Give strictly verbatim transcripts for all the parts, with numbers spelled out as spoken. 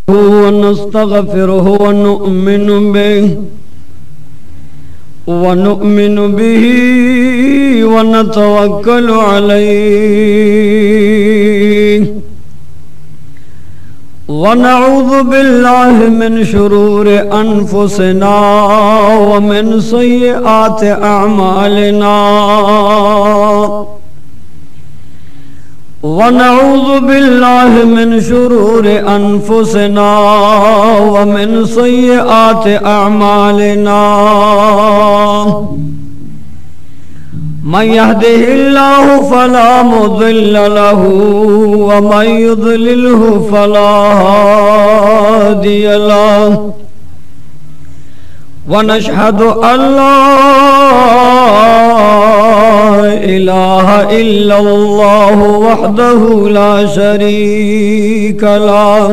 वनस्तगफिरुहु वनु'मिनु बिही वनु'मिनु बिही वनतवक्कलु अलैहि वनऊज़ु बिल्लाहि मिन शुरूरि अनफुसिना व मिन सय्यिआति अअमालिना वनऊज़ु बिल्लाहि मिन शुरूरि अनफुसिना व मिन सय्यिआति अअमालिना मन यहदिहिल्लाहु फला मुदिल्ल लहु व मन युद्लिलहु फला हादिय लहु व नशहदु अल्ला इलाहा इल्लल्लाहु वहदहु ला शरीक लहु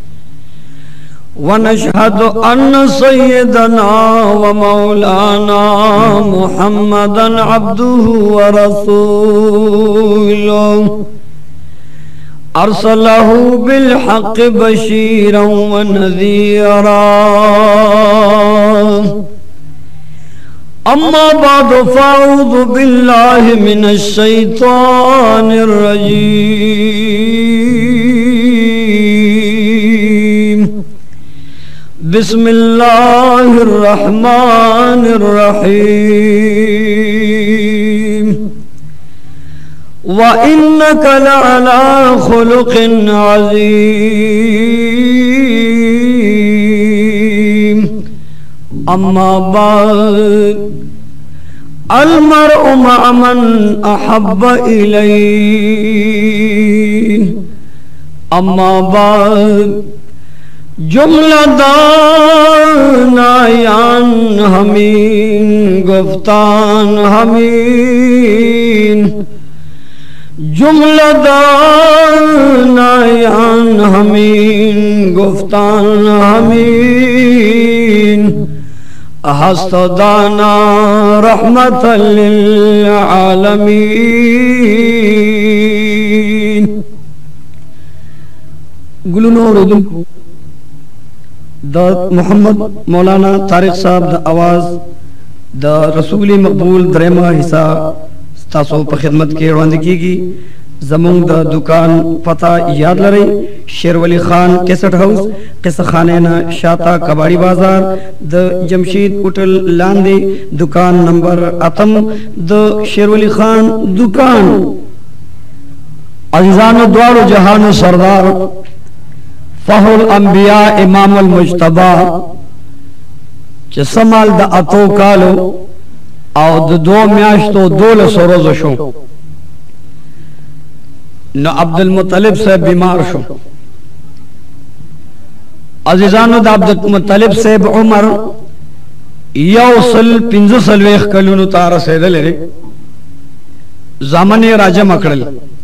व नशहदु अन्न सय्यदना व मौलाना मुहम्मदन अब्दुहु व रसूलुहु अरसलहु बिल हक़्क़ि बशीरन व नज़ीरा अम्मा बादु फ़अऊज़ु बिल्लाहि मिनश शैतानिर रजीम बिस्मिल्लाहिर रहमानिर रहीम व इन्नका लअला खुलुक़िन अज़ीम अम्मा बाद अल मरउ मअ मन अहब्ब इलैहि अम्मा बाद जुमला दानायान हमीन गुफ्तान हमीन जुमला दानायान हमीन गुफ्तान हमीन हस्तदाना रहमतल लिल आलमीन गुलनोर द मोहम्मद मौलाना तारिक साहब द आवाज द रसूली मकबूल द्रेमा हिस्सा तासो पर खिदमत के रवानगी की जमुंग द दुकान पता याद लरई शेरवली खान केसट हाउस किस्सा खानेना शाता कबाड़ी बाजार द जमशीद होटल लांदे दुकान नंबर अतम द शेरवली खान दुकान अज़ीज़ान द्वारो जहान सरदार फहुल अंबिया इमामुल मुज्तबा च समाल द अतो कालो और द दो म्याश्तो दोल सरोज शो न अब्दुल मुत्तलिब से बीमार शो अजीजानो द अब्दुल मुत्तलिब से उमर यौसल पिंजो सलवेख कलुनु तारा सेदले रे ज़माने राजा मकड़ल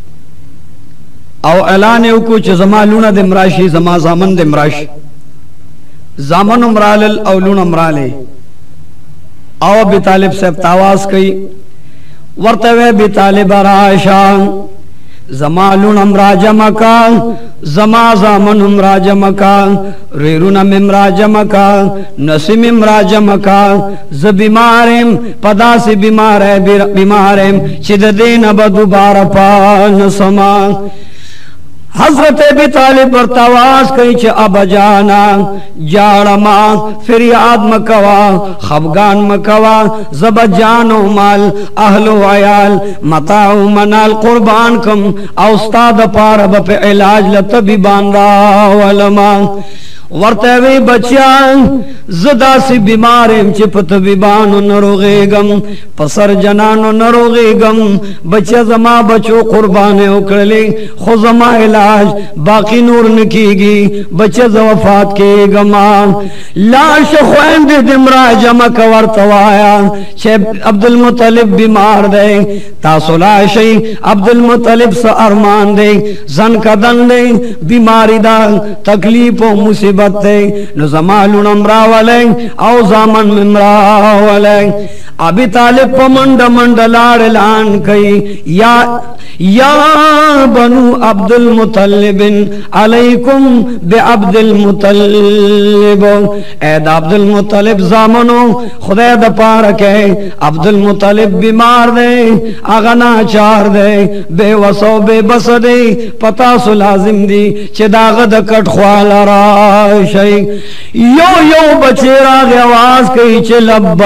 और ऐलान को जमा लूना दिमराशी जमा जामन दिमराश जामन उमराल और लूना उमराले आओ बितालिब से तावाज कई वर्तवे बितालिब राशा जमा लूना राजा मका जमा जामन राजा मका रेरुना मिम राजा मका नसीमिम राजा मका ज बीमारेम पदा से बीमार है बीमारेम चिद देन अब दोबारा पान समा हजरत अबी तालिब पर तवाज कई च अब जाना जाड़मा फिर याद मकवा खफगान मकवा जब जानो माल अहलो आयाल मताओ मनाल कुर्बान कम औस्ताद पार अब पे इलाज लतबी बांदा वलमा वर्तवे बच्चा जदा से बीमार चिपत बिबान नरोगेगम पसर जनान नरोगेगम बच्चा जमा बचो कुर्बान उकड़ले खो जमा इलाज बाकी नूर नकीगी बच्चा वफात के गमा लाश खुंद दिमरा जमा कवर तवाया छे अब्दुल मुत्तलिब बीमार दे तासुलाशी अब्दुल मुत्तलिब स अरमान दे जन कदन दे बीमारी दा तकलीफ मुसीबत न जमालुन अमरा वाले औ जामन मिमरा वाले अबी तालिब प मंड मंड लाड़ लान कई या या बनु अब्दुल मुतल्लिबिन अलैकुम बे अब्दुल मुतल्लिब। ऐद अब्दुल मुतल्लिब जामनो खुदा द पारक है अब्दुल मुतल्लिब बीमार दे आगना चार दे बेवसो बेबस दे पता सु लाजिम दी चिदाग द कट ख्वाल राशै यो यो बचेरा आवाज कही चे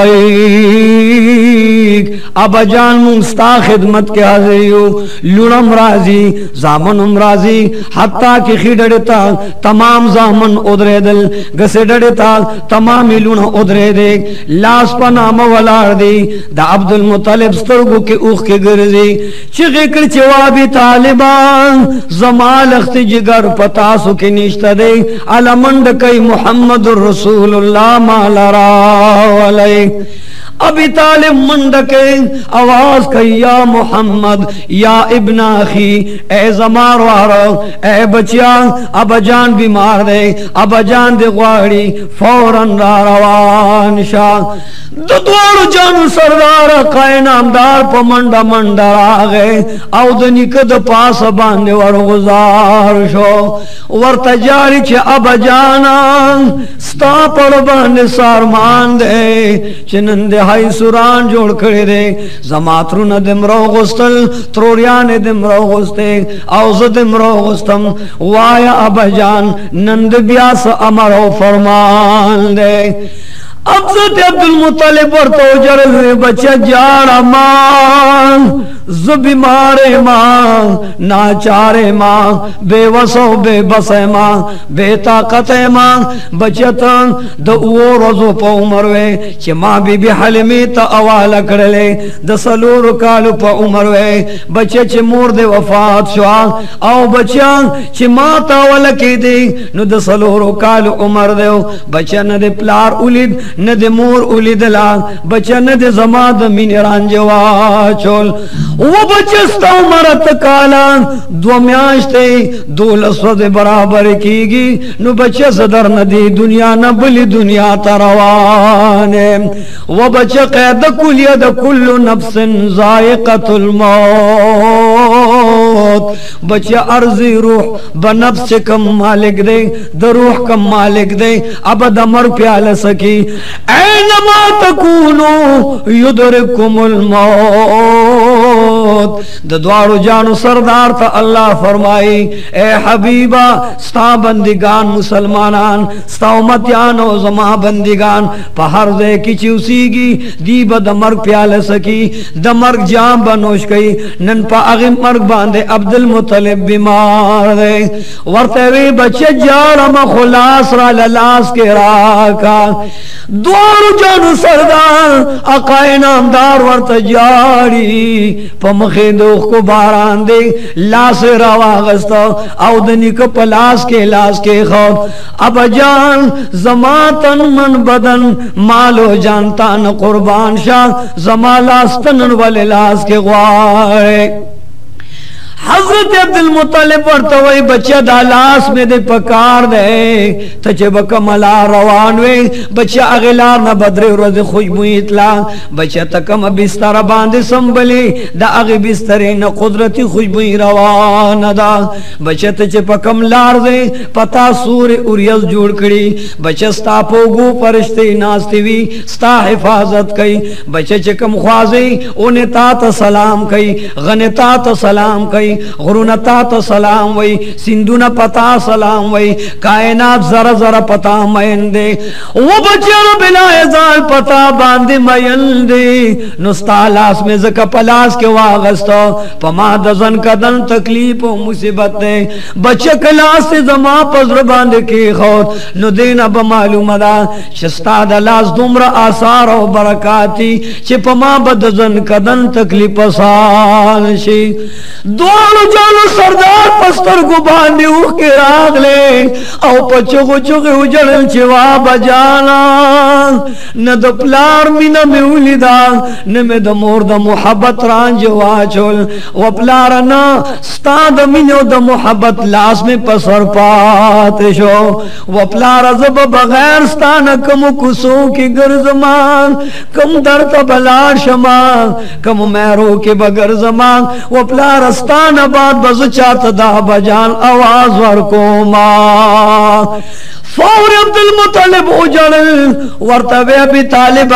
लब्बैक अबजान मुस्ता खिदमत के हाजिर लुणम राजी जामन राजी हत्ता की खिडड़ता तमाम जामन उदरे दिल गसे डड़ता तमाम लुण उदरे दे लास पनाम वलार दी दा अब्दुल मुतल्लिब स्तरगु के उख के गिरजी चिगे कर जवाबी तालिबान जमाल अख्त जिगर पता सु के निश्ता दे अलमंड कई मुहम्मदुर रसूलुल्लाह मालरा अलै। अबी तालिब मंडके आवाज कही या मोहम्मद या इब्ना अखी ए जमार वारो ए बचिया अब जान बीमार दे अब जान दे ग्वाड़ी फौरन रवान शाह दोड़ जान सरदार काय नामदार प मंडा मंडा आ गए औदनी कद पास बांधे वर गुजार शो वर तजारी छे अब जाना स्ता पर बांधे सारमान दे चिनंदे हाई सुरान जोड़ खड़े दे जमातरू न दिमरो गुस्तल त्रोरिया ने दिमरो गुस्ते औज दिमरो गुस्तम वाया अबजान नंद ब्यास अमरो फरमान दे। अब्दुल अब्दुल मुतल्लिब और तो जर हुए बच्चा जाड़ा मां जुबी मारे मां नाचारे मां बेवसो बेबसे मां बेताकते मां बचत द वो रोजो प उमर वे चे मां बीबी हलमी त अवाला करले द सलूर काल प उमर वे बच्चे चे मोर दे वफात शवा औ बच्चा चे मां त अवल के दे नु द सलूर काल उमर दे बच्चा न दे प्लार उलिद न दे मोर उलिदला बच्चा न दे जमा द मिनरान जवा चोल वो बच्चे स्ता मरत काला दो म्याश्ते दो लसवद बराबर कीगी नु बच्चे सदर नदी दुनिया न बली दुनिया तरवाने वो बच्चे कैद कुलिया द कुल्लु नफ्सिन जायकतुल मौत बच्चे अर्जी रूह बनफ्स कम मालिक दे द रूह कम मालिक दे अब दमर प्याल सकी ऐनमा तकूनु युदरिकुमुल मौत द द्वारो जानो सरदार था अल्लाह फरमाई ए हबीबा स्ता बंदिगान मुसलमानान स्ता उम्मतियानो जमा बंदिगान पहर दे की चूसीगी दी बदमर प्याल सकी दमर जाम बनोश कई नन पा अगे मर्ग बांधे अब्दुल मुतल्लिब बीमार दे वर्ते वे बच्चे जारम खुलास रा ललास के राका द्वारो जानो सरदार अकाए नामदार वर्त जारी पमखे दुख को बारान दे लाश रवागस्ता औदनी को पलास के लाश के खौफ अब जान जमातन मन बदन मालो जानता न कुर्बान शाह जमालास्तन वाले लाश के ग्वारे हजरत अब्दुल मुतल्लिब वर्त वही बच्चा दालास में दे पकार दे तचे बकमला रवान वे बच्चा अगलार न बदरे रोज खुशबू इतला बच्चा तकम बिस्तर बांधे संभले दा अगे बिस्तरे न कुदरती खुशबू रवान दा बच्चा तचे पकम लार दे पता सूर उरियस जोड़ कड़ी बच्चा स्ता पोगू परिश्ते नास्तिवी स्ता हिफाजत कई बच्चा चकम ख्वाजे उन्हें तात सलाम कई गनतात सलाम कई गुरुनता तो सलाम वही सिंधु न पता सलाम वही कायनात जरा जरा पता मैन दे वो बच्चे बिना एजाल पता बांधे मैन दे नुस्तालास में जका पलास के वागस्तो पमा दजन कदन तकलीफ और मुसीबत दे बच्चे कलास से जमा पजर बांध के खौत नु देना बमालूम दा शस्ता दलास दुमरा आसार और बरकाती चे पमा बदजन कदन तकलीफ साल शी दो दोनों जानो सरदार पस्तर को बांधी उख के राग ले औ पचो को चुके उजड़ल चिवा बजाना न द प्लार मीना में उलिदा न में द मोर द मोहब्बत रांझ वाचोल व प्लार न स्ता द मिनो द मोहब्बत लाश में पसर पाते शो व प्लार जब बगैर स्ता न कम कुसो की गर्जमान कम दर तबला शमा कम मैरो के बगर जमान वो प्लार अस्तान बाद बज चात दा बजान आवाज वर को मां फौर अब्दुल मुत्तलिब उजड़ वर्तवे अभी तालिब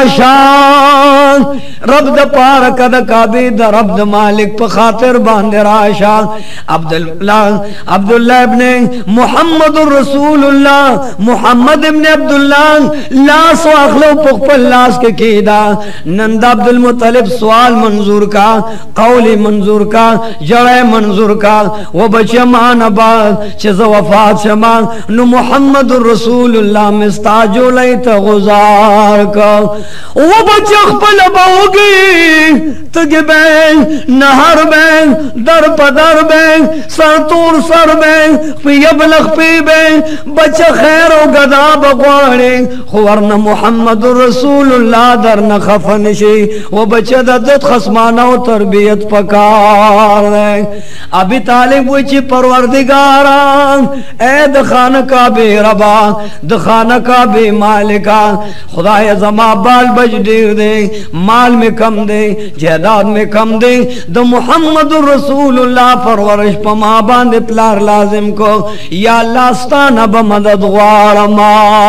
राशान रब द पार कद काबे द रब द मालिक प खातिर बांधे राशा अब्दुल्ला अब्दुल्ला इब्ने मुहम्मद रसूलुल्लाह मुहम्मद इब्ने अब्दुल्ला लास अखलो पुखपल लास के कीदा नंदा अब्दुल मुत्तलिब सवाल मंजूर का कौली मंजूर का जड़े मंजूर का वो बच्चे मान आबाद चेज़ वफात शमा नु मोहम्मद रसूलुल्लाह मिस्ताजो लैत गुजार का वो बच्चे खपल बाओगी तगे बैंग नहर बैंग दर पदर बैंग सरतूर सर बैंग पियबलख पी बैंग बच्चे खैर ओ गदा बगवाड़े खुवरन मोहम्मद रसूलुल्लाह दर न खफन शी वो बच्चे दत खसमाना तरबियत पकार अभी तालिब वची परवरदिगारा ए दखान का बे रबा दखान का बे मालिका खुदाया जमा बाल बज देर दे माल में कम दे जायदाद में कम दे द मुहम्मद रसूलुल्लाह परवरिश पमा बांधे प्लार लाजिम को या अल्लाह स्ताना ब मदद ग्वार मा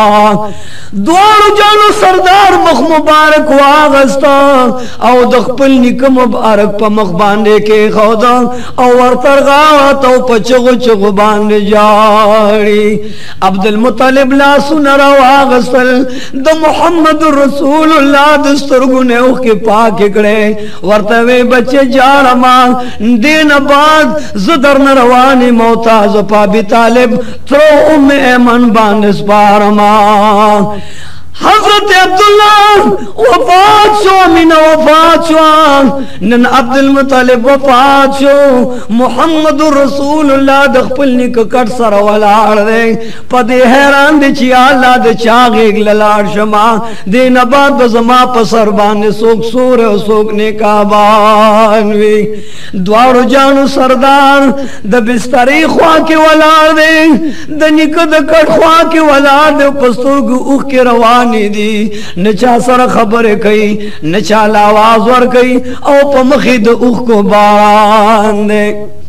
द्वार जानो सरदार मुख मुबारक वागस्ता औ दखपल निकम मुबारक प मुख बांधे के खौदा और तरगा तो पचगो चगो बांधे जाड़ी अब्दुल मुत्तलिब ला सुनरा वागसल द मुहम्मद रसूलुल्लाह दस्तुर गुने के पाक इकड़े वर्तवे बच्चे जाड़ मां दिन बाद जुदर न रवानी मोताज पा भी तालिब थ्रो उम ऐमन बांधस पार मां हजरत अब्दुल्ला वफात शो मीना वफात शो नन अब्दुल मुत्तलिब वफात शो मुहम्मद रसूलुल्लाह दखपल निक कट सर वलाड़ दे पदे हैरान दे ची अल्लाह दे चाग एक ललाड़ शमा दे नबाद बजमा पसर बान सोक सूर सोक ने काबान वी द्वार जानू सरदार द बिस्तरी ख्वा के वलाड़ दे द निक द कट ख्वा के वलाड़ दे पस्तुग उख के रवान दी नचा सर खबर कई नचा आवाज वर कई औ पमखिद उख को बांधे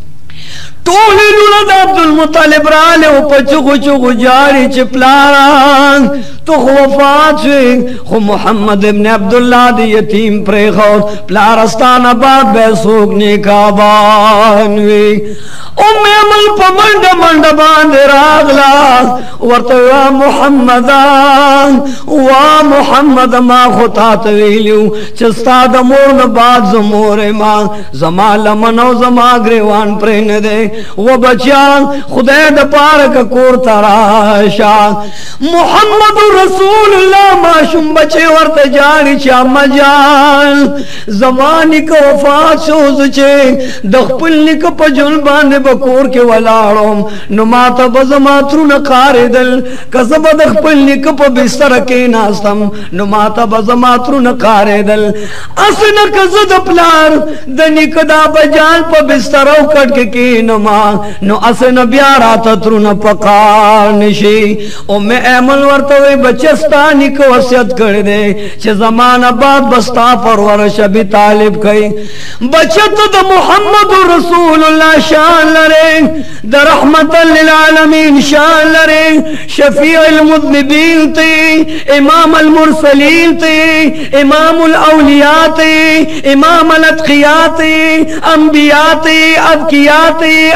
टोली लुलद अब्दुल मुत्तलिब राले पचुगु चुगु जारी चिपलारान तो वफात हुई खो मोहम्मद इब्ने अब्दुल्ला दी यतीम प्रेखो प्लारस्तान बाद बैसोगने का बानवी उम्मे अमल पमंड मंड बांध रागला वर्तवा मोहम्मदान वा मोहम्मद मा खुता तवीलू चस्ता दमोर न बाद जमोरे मा जमा लमनो जमा ग्रेवान प्रेन दे वो बच्चा खुदा द पार का कोर तराशा मोहम्मद रसूलुल्लाह माशुम बचे वर्त जानी चा मजाल जमानी को वफात सोज चे दखपल को पजुल बांधे बकोर के वलाड़ोम नुमाता बजमात्रु न कारिदल कसब दखपल को प बिस्तर के नास्तम नुमाता बजमात्रु न कारिदल असन कजद प्लार दनिक दा बजाल प बिस्तर कट के के नुमा नो असन ब्यारा तत्रु न पकार निशी ओ मैं ऐमल वर्तवे बचस्तानी को वसियत कर दे चे जमाना बाद बस्ता परवरिश अभी तालिब कई बचत द मुहम्मद रसूलुल्लाह शान लरे द रहमतल लिल आलमीन शान लरे शफीउल मुज़निबीन ते इमाम अल मुरसलीन ते इमाम अल औलिया ते इमाम अल अतकिया ते अंबिया ते अदकिया ते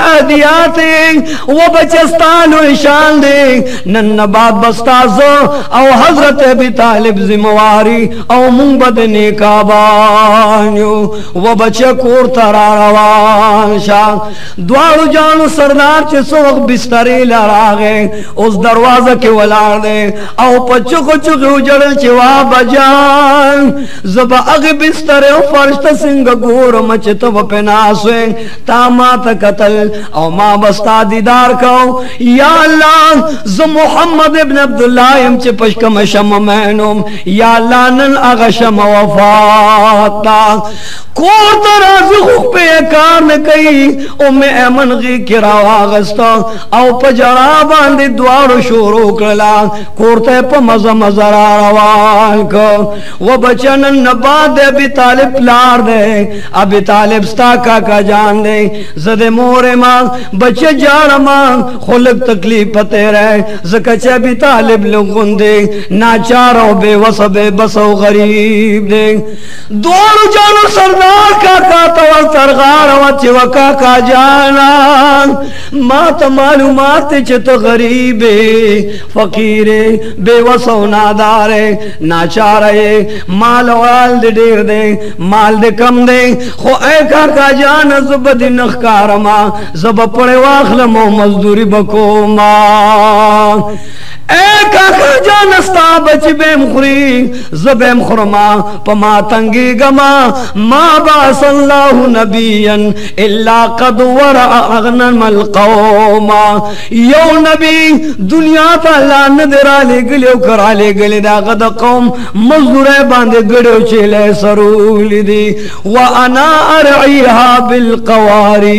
अहदियात वो बचस्तानो शान दे नन्न बात बस्ताजो औ हजरत अबी तालिब जिम्मेवारी औ मुंबद ने काबान्यो वो बच्चे कोर तरा रवान शाह द्वारू जानू सरदार चे सोख बिस्तरी लड़ा गए उस दरवाजा के वलार दे औ पच्चो को चुके उजड़ चिवा बजान जब अग बिस्तरे फर्श सिंह गोर मचत वपनासे तामात कतल औ मां बस्ता दीदार को या अल्लाह ज मोहम्मद इब्न अब्दुल्लाह एम चे पशकम शम मैनुम या अल्लाह नन अगशम वफाता कोर दराज पे कार ने कई ओ मैं अमन गी किरावा गस्ता औ पजड़ा बांधे द्वार शोरो कला कोरते प मजा मजरा रवान को वो बचन नबाद अबी तालिब लार दे अबी तालिब स्ता का का जान दे जदे मोरे मां बच्चे जान मां खुलक तकलीफ पते रहे जकचे अबी तालिब लोगुन दे नाचारो बेवस बेबसो गरीब दे दोनों जानो सरदार का का तवल सरगार वच वका का जाना मात मालूमात चित गरीबे फकीरे बेवसो नादारे नाचारे माल वाल दे डेर दे माल दे कम दे खो ए का का जान जब दिन नखकारमा जब पड़े वाखल मो मजदूरी बको मा ए का का जान स्ता बच बेमखरी जबेम खुरमा पमा तंगी गमा मा बासल्लाहु नबियन इल्ला कद वरा अगनल कौमा यो नबी दुनिया ताला नदरा ले गले करा ले गले दा गद कौम मजदूरे बांधे गड़ो चले सरूल दी व अना अरईहा बिल कवारीद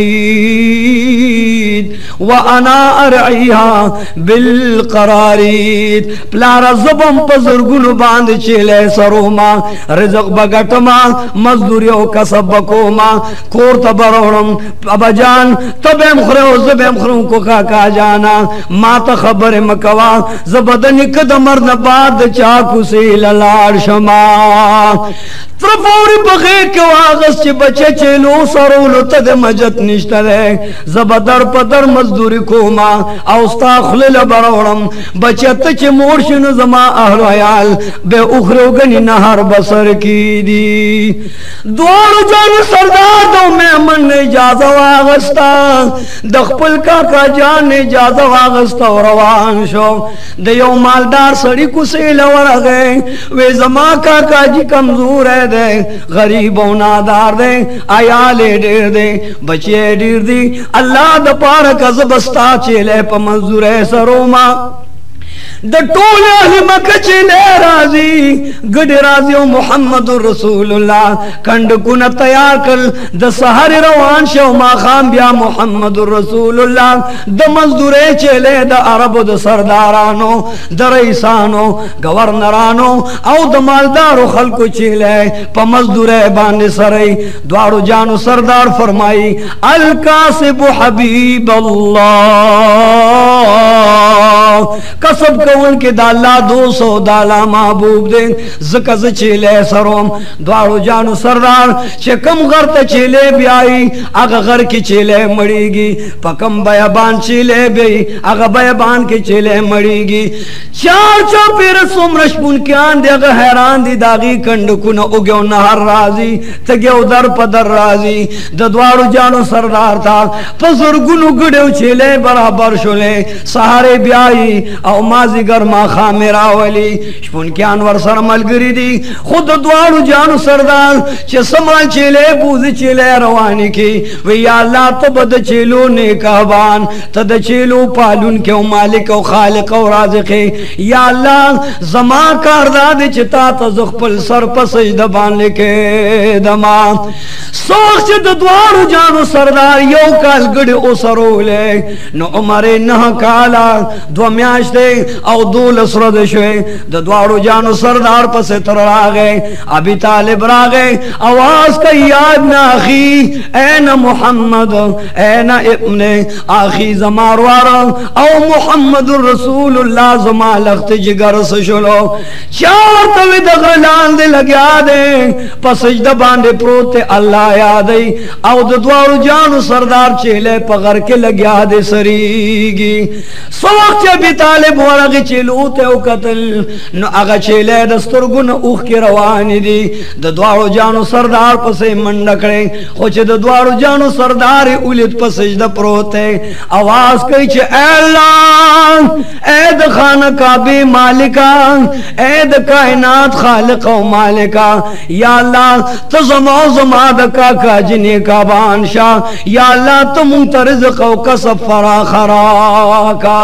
व अना अरईहा बिल करारीद प्लारा जबम पजरगुन बांध चले सरोमा रिजक बगटमा मजदूरियों कसब बकोमा कोर तबरोम अबजान तबेम खरे जबेम खरों को का का जाना मात खबर मकवा जबदन कदमर नबाद चाकू से ललार शमा त्रफोरी बगे के वागस चे बचे चेलो सरोलो तद मजत निश्तरे जबदर पदर मजदूरी कोमा औस्ता खुलल बरोड़म बचत चे मोर्शन जमा अहल अयाल बे उखरो गनी नहर बसर की दी दोड़ जान सरदार दो मैं मन ने जाजा वागस्ता दखपल का का जान ने जाजा वागस्ता रवान शो दयो मालदार सड़ी कुसे लवर गए वे जमा का का जी कमजोर है दे गरीबों नादार दे आयाले डेर दे बचे डेर दी अल्लाह द पार कज़बस्ता चेले प मंजूर है सरोमा द टोले अहले मक्का चले राजी गड राजियो मुहम्मदुर रसूलुल्लाह कंड कुन तैयार कर द सहर रवान शो मा खाम बिया मुहम्मदुर रसूलुल्लाह द मजदूरे चले द अरब द सरदारानो द रईसानो गवर्नरानो औ द मालदारो खल्को चले प मजदूरे बांधे सरई द्वारो जानो सरदार फरमाई अल कासिब हबीब अल्लाह कसब कौन के दाला दो सौ दाला महबूब दे जकज चेले सरोम द्वारो जानो सरदार चकम गर्त चेले ब्याई अग घर की चेले मड़ीगी पकम बयाबान चेले बई अग बयाबान के चेले मड़ीगी चार चौपेर सुमरश पुन क्यान दे अग हैरान दी दागी कंड कुन उग्यो नहर राजी तग्यो दर पदर राजी द द्वारो जानो सरदार था पजुर्गुन गुड़ो चेले बराबर शोले सहारे ब्याई औ माजी गर्मा खा मेरा वली शपुन के अनवर सर मलगरी दी खुद द्वारू जानु सरदार चे समाल चेले बूझ चेले रवानी की वे या अल्लाह तो बद चेलो ने कहबान तद चेलो पालुन के मालिक और खालिक और राज़िक या अल्लाह जमा कारदाद चिता तजुखपल सर पर सजदा बान लेके दमा सोच द द्वारू जानु सरदार यो काल गड़ ओ सरोले न उमरे न काला द्वम्या میاشتے او دولس ورځې شوې د دواړو جانو سردار پسې تر راغی ابي طالب راغی आवाज کوي یا ابن اخي اين محمد اين ابن اخي زماروار او محمد رسول الله زما لخت جگر سشلو چار تو دغه لاندې لګیا دے په سجده باندې پروت الله یادای او د دوارو جانو سردار چهله په غر کې لګیا دے سریږي سو وخت ابي طالب ورغه چلوته او قتل نو هغه چهله د سترګونو اوخ کې روان دي د دوارو جانو سردار پسې منډه کړي خو چې د دوارو جانو سردار اولید په سجده پروت ہے आवाज کوي چې الله اے د خانه کعبه مالکا اے د کائنات خالق او مالکا یا اللہ تو زما زما د کاکا جنې کا بانشا یا اللہ تو مونږ رزق او کسب فراخ راکا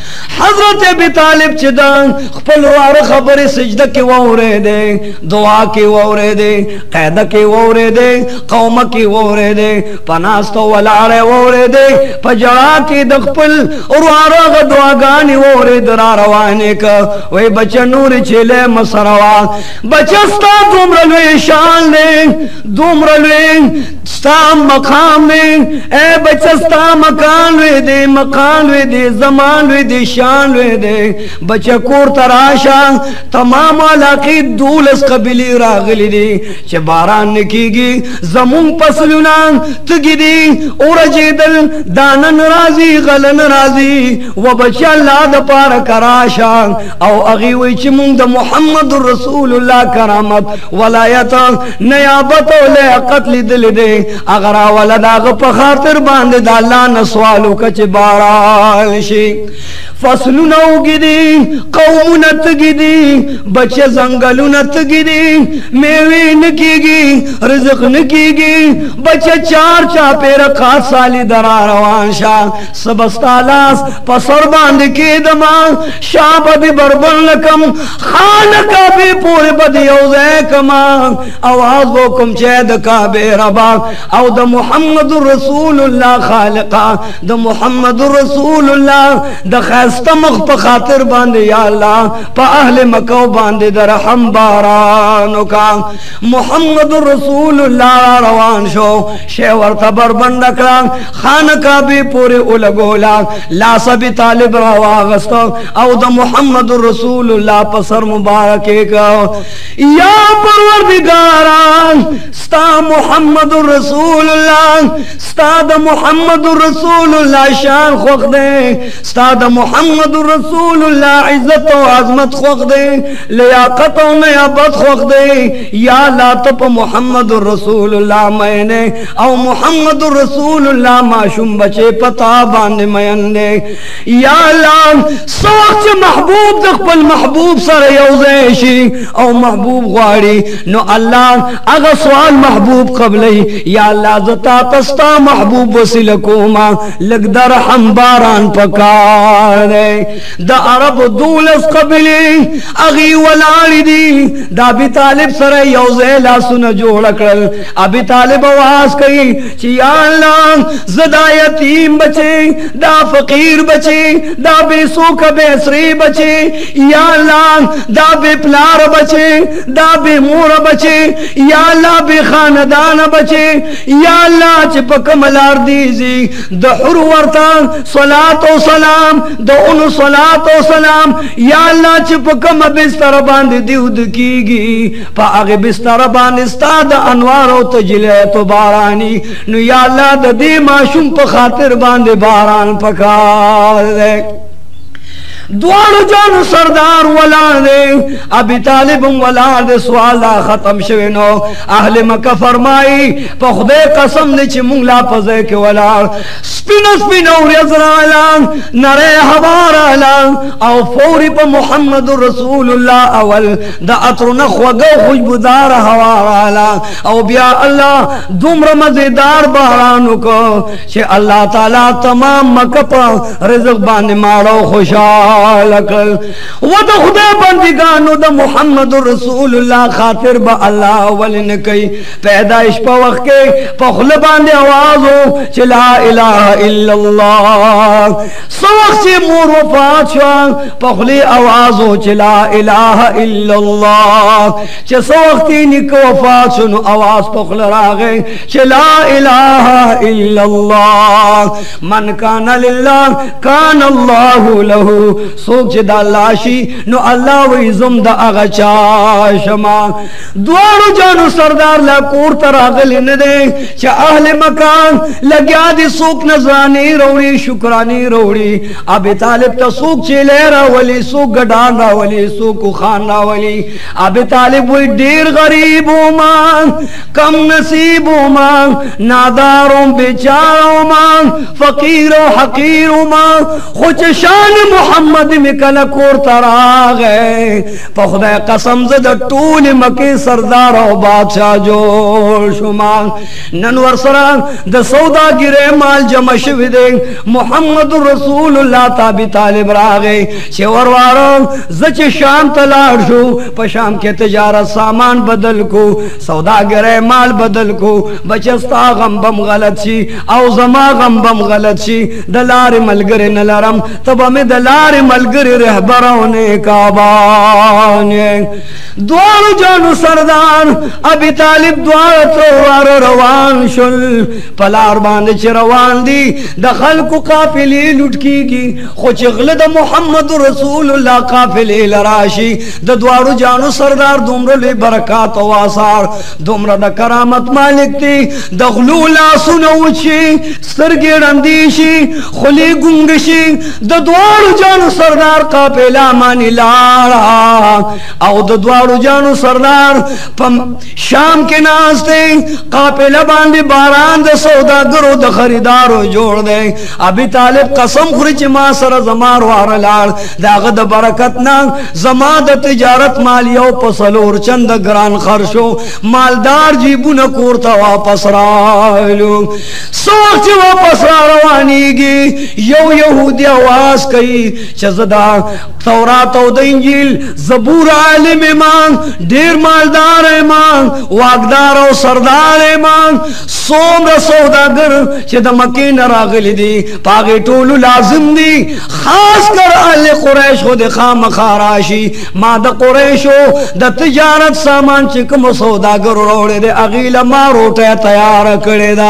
حضرت ابي طالب چې دا خپل واره خبره سجده کې ووره دے دعا کې ووره دے قاعده کې ووره دے قوم کې ووره دے پناستو ولاړه ووره دے پجړه کې د خپل واره غ دعاګانې ووره درا روانه کا وای بچ نور چله مسروا بچستا دومره لوی شان دے دومره لوی ستا مقام دے اے بچستا مکان لوی دے مکان لوی دے زمان لوی دے شان لوی دے بچ کور تراشا تمام علاقی دولس قبیلی راغلی دی چه باران نکیگی زمون پسلونا تگی دی اورجیدل دانن رازی غلن رازی و بچ اللہ دا پار کراشا او اغیوی چه مونگ دا محمد رسول اللہ کرامت ولایت نیابت و لیاقت لی دل دے اگر ولد آغا پا خاطر باندے دا اللہ نسوالو کچ باران شی فصلو نوگی دی قوم نتگی دی بچے زنگلو نتگی دی میوی نکی گی رزق نکی گی بچے چار چاپے رکھات سالی درا روان شاہ سبستالاس پسر باند کی دما شاہ بدی بربن لکم خانکا بھی پورے بدی اوزے کما آواز وہ کم چید کعبے ربا او دا محمد رسول اللہ خالقا دا محمد رسول اللہ دا خیستا مخ پا خاطر باندے یا اللہ پا اہل مکو باندے در رحم بارانو کا محمد رسول اللہ روان شو شیور تبر بندکلا خانکا بھی پورے اولگولا لاسا بھی طالب رواغستو او دا محمد رسول اللہ پسر مبارکے کا یا پروردگاران ستا محمد رسول اللہ ستا دا محمد رسول اللہ شان خوخ دے ستا دا محمد رسول اللہ عزت و عظمت خوخ دے لیاقت و نیابت خوخ دے یا لا تپ محمد رسول اللہ میں نے او محمد رسول اللہ معشوم بچے پتا باندے مین دے یا اللہ سوچ محبوب دقبل محبوب سر یوزیشی او محبوب غواری نو اللہ اگا سوال محبوب قبلی یا اللہ زتا تستا محبوب وسیلکوما لگ در ہم باران پکار دے دا عرب دولس قبلی اغی ولالی دی دا ابی طالب سر یوزے لاسو نجوڑ کرل ابی طالب آواز کئی چی یا اللہ زدا یتیم بچے دا فقیر بچے دا بے سوک بیسری بچے یا اللہ دا بے پلار بچے دا بے مور بچے یا اللہ بے خاندان بچے یا اللہ چپ کملار دیزی دا حر ورطا صلاة و سلام دا انو صلاة و سلام یا اللہ چپ کم بستر باند دیود کی گی پا اغی بستر باند استاد انوار و تجلیت و بارانی نو یا اللہ دا دی معشوم پا خاطر باند باران پکار دے دوارو جانو سردار ولار دے ابی طالب ولار دے سوالا ختم شوینو اہل مکہ فرمائی پا خدے قسم دے چی مونگلا پزے کے ولار سپین سپین اور یزرالا نرے حوارالا او فوری پا محمد رسول اللہ اول دا عطر نخوگو خوشبودار حوارالا او بیا اللہ دومر مزیدار بارانو کو چی اللہ تعالی تمام مکہ پا رزق باندے مارو خوشا लकल वो तो खुदा बंदिगानो द मोहम्मद रसूलुल्लाह खातिर बा अल्लाह वलिन कई पैदाइश पा वक्त के पखल बांधे आवाज हो चला इलाहा इल्लल्लाह सवक्त से मोर वफात शुआ पखली आवाज हो चला इलाहा इल्लल्लाह चे सवक्ती निको वफात सुनो आवाज पखल रागे चला इलाहा इल्लल्लाह मन कान लिल्लाह कान अल्लाहु लहू सोच चे दा लाशी नो अल्लाह वही जुम दा अगचा शमा द्वारू जानू सरदार ला कोर तरागल इन दे चे अहले मकान लग्या दी सूक नजरानी रोड़ी शुक्रानी रोड़ी अबे तालिब ता सूक चेले रावली सूक गडान रावली सूक खान रावली अबे तालिब वही ढेर गरीबों मांग कम नसीबों मांग नादारों बेचारों मांग फकीरों हकीरों मांग खुच शान मोहम्मद में कल कोर तरा गए पखुदा कसम ज़द टूल मके सरदार और बादशाह जोर शुमांग ननवर सरा द सौदा गिरे माल जमा शिविदे मोहम्मद रसूलुल्लाह ताबी तालिब रागे शेवर वारों जच शाम तलाड़ शो पशाम के तजारत सामान बदल को सौदा गिरे माल बदल को बचस्ता गम बम गलत सी औ जमा गम बम गलत सी दलार मलगरे नलरम तब हमें दलार मलगरे रहबरों ने काबाने द्वार जानू सरदार अभी तालिब द्वार तो वारो रवान शुल पलार बांध च रवान दी दखल को काफिले लुटकीगी खुच गलद मोहम्मद रसूलुल्लाह काफिले लराशी द द्वारू जानू सरदार दुमर ले बरकत वासार दुमर द करामत मालिक ती दखलूला सुनौची सरगे रंदीशी खुली गुंगशी द द्वारू जानू सरदार काफिला मानी लाड़ा औ द द्वारू जानू सरदार पम शाम के नास्ते काफिला बांधी बारान दे सौदागरो द खरीदारो जोड़ दे अभी तालिब कसम खुरिच मा सर जमार वार लाल दागद बरकत ना जमा द तिजारत मालियो पसलोर चंद ग्रान खर्चो मालदार जीबू न कोरता वापस रालो सोच वापस रवानीगी यो यहूदी आवाज कई चजदा तौरात और इंजील जबूर आलिम मांग ढेर मालदार है मांग वागदार और सरदार है मांग सोम सौदागर चद मके न रागल दी पागे टोलू लाजिम दी खास कर अहले कुरैश हो दे खाम खाराशी माद कुरैशो द तिजारत सामान चिकम सौदागर रोड़े दे अगीला मारोटे तैयार करे दा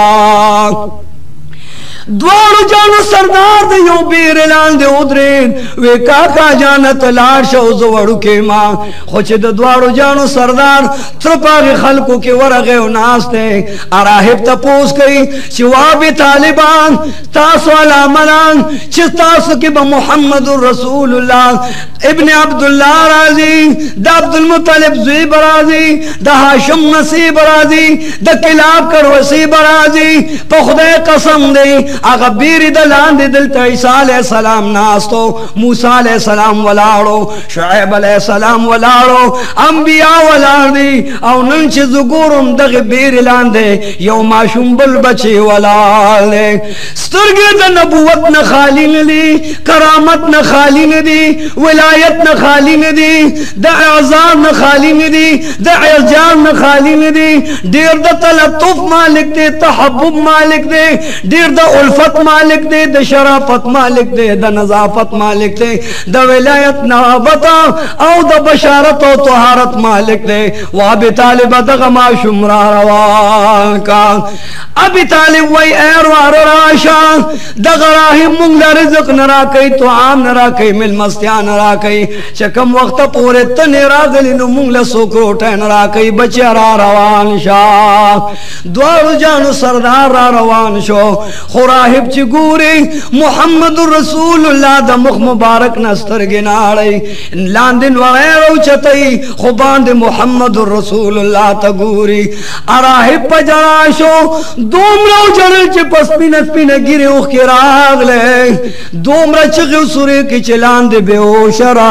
द्वारू जानू सरदार दे यो बीर लान दे उधरे वे काका जानत लाड शौज वड़ू के मां खुच द द्वारू जानू सरदार त्रपागे खलको के वरगे नास्ते अराहिब तपोस कई शिवाब तालिबान तास वाला मलान चितास के ब मोहम्मद रसूलुल्लाह इब्ने अब्दुल्लाह राजी द अब्दुल मुत्तलिब ज़ुई बराजी द हाशिम नसीब राजी द किलाब कर वसी बराजी प खुदा कसम दे आगा बीरी दलान दे दिल ईसा अलैहिस्सलाम नास्तो मूसा अलैहिस्सलाम वलाड़ो शुएब अलैहिस्सलाम वलाड़ो अंबिया वलाड़ी औ नंच जुगुरम दग बीरी लान दे यो माशूम बल बचे वलाले स्तरगे द नबुवत न खाली न दी करामत न खाली न दी विलायत न खाली न दी द आजाद न खाली न दी द इजाज न खाली न दी देर द तलत्तुफ मालिक दे तहब्बुब मालिक दे देर द उल्फत मालिक दे द शराफत मालिक दे द नजाफत मालिक दे द विलायत नबता औ द बशारत और तोहारत मालिक दे वह भी तालिब दगमा शुमरा रवान का अभी तालिब वही एर वारो राशा दगराही मुंगला रिज़्क़ नरा कई तो आम नरा कई मिल मस्तिया नरा कई चकम वक्त पूरे तने रागली नु मुंगला सोकरो टैन नरा कई बचे रा रवान शाह द्वार जानू सरदार रा रवान शो खुराहिब चिगूरे मोहम्मद रसूलुल्लाह द मुख मुबारक नस्तर गिनाड़े लांदिन वगैरह चतई खुबान दे मोहम्मद रसूलुल्लाह तगूरी अराहिब पजराशो दोमरा जड़ल च पस्पी नस्पी न गिरे उख के रागले दोमरा चगे सुरे के चलान दे बेहोश रा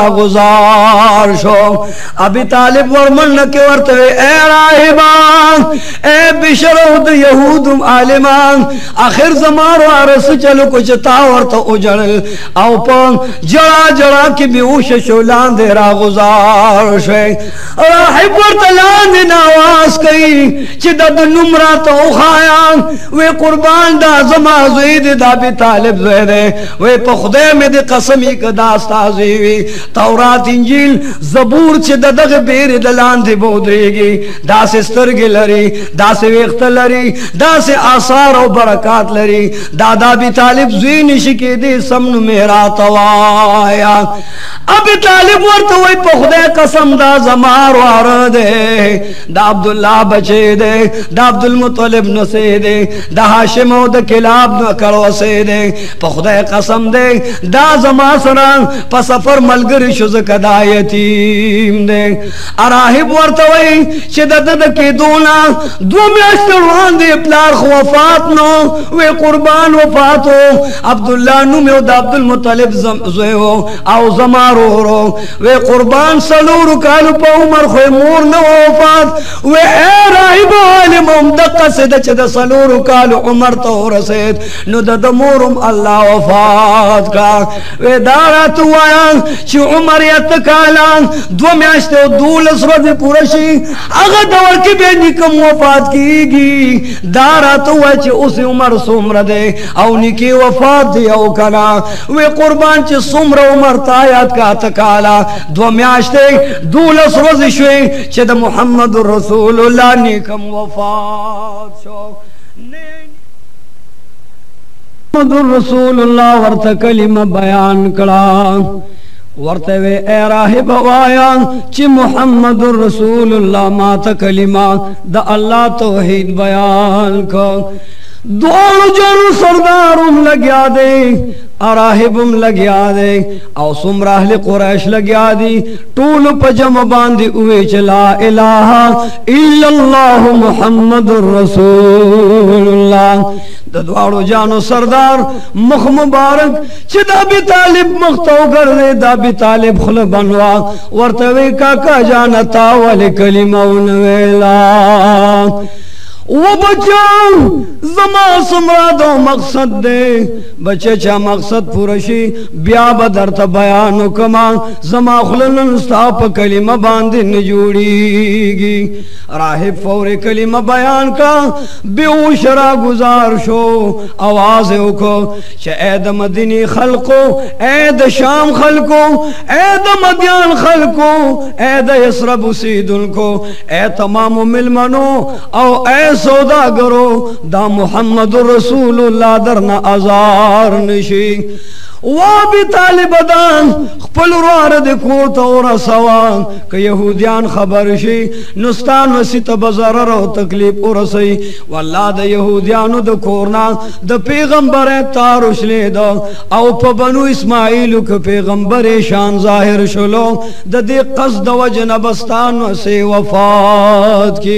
गुजार शो अभी तालिब वरमन न के वर्तवे ए राहिबान ए बिशरद यहूद आलिमान आखिर जमान زمار وارس چلو کچھ تا ورطا اجڑل او پا جڑا جڑا کی بیوش شولان دے را غزار شوے راہب ورطا لاندے نواز کئی چی دد نمرات اخایان وی قربان دا زما زوید دا بی طالب زویدے وی پا خدے میں دے قسمی کا داستا زیوی تورات انجیل زبور چی ددغ بیر دلان دے بودرے گی دا سے سترگ لری دا سے ویخت لری دا سے آثار و برکات لری دادا بی طالب زوین شکی دے سمن میرا توایا ابی طالب ورطوئی پا خدے قسم دا زمار وار دے دا عبداللہ بچے دے دا عبدالمطلب نسے دے دا حاشم و دا کلاب نکرو سے دے پا خدے قسم دے دا زمان سران پا سفر ملگر شزک دا یتیم دے اراہب ورطوئی چی دا دا کی دونا دو میاشت روان دے پلار خوفات نو وی قربان وفاتو عبداللہ نو میں دا عبدالمطلب زویو او زمارو رو وی قربان سلورو کالو پا عمر خوی مور نو وفات وی اے راہب عالم امدقا سید چه دا سلورو کالو عمر تو رسید نو دا دا مورم اللہ وفات کا وی دارا تو آیان چی عمر یتکالان دو میاشتے دولس رد پورشی اگر دور کی بے نکم وفات کی گی دارا تو آئی چی اسی عمر سمر دے او نکی وفات دے او کنا وی قربان چی سمر عمر تایات کا تکالا دو میاشتے دولس رد شوی چی دا محمد رسول اللہ نکم وفات شو محمد رسول اللہ ورطا کلمہ بیان کلا ورطوے اے راہب وایا چی محمد رسول اللہ ماتا کلمہ دا اللہ توحید بیان کا دوڑ جنو سردارم لگیا دے اراہبم لگیا دے او سمر اہل قریش لگیا دی طول پجم باندی اوے چلا الہ الا اللہ محمد رسول اللہ دوارو جانو سردار مخ مبارک چی دا بی طالب مختو کر دے دا بی طالب خل بنوا ورطوے کاکا جانتا والی کلمہ ونویلا وہ بچہ زمان سمرا دو مقصد دے بچے چا مقصد پورشی بیا بدر تا بیانو کما زمان خلنن ستاپ کلمہ باندے نجوڑی گی راہب فور کلمہ بیان کا بیوشرا گزار شو آوازے کو چا اید مدینی خلقو اید شام خلقو اید مدیان خلقو اید اسرب سیدن کو اے تمام ملمنو او اے سودا کرو دا محمد رسول اللہ درنا ازار نشی وابی طالبدان خپل روارد کوتا اور سوان کہ یہودیان خبر شی نستان وسیط بزرر و تکلیف ارسی واللہ دا یہودیانو دا کورنا دا پیغمبر تارش لے دا او پا بنو اسماعیلو کا پیغمبر شان ظاہر شلو دا دی قصد و جنبستان وسی وفات کی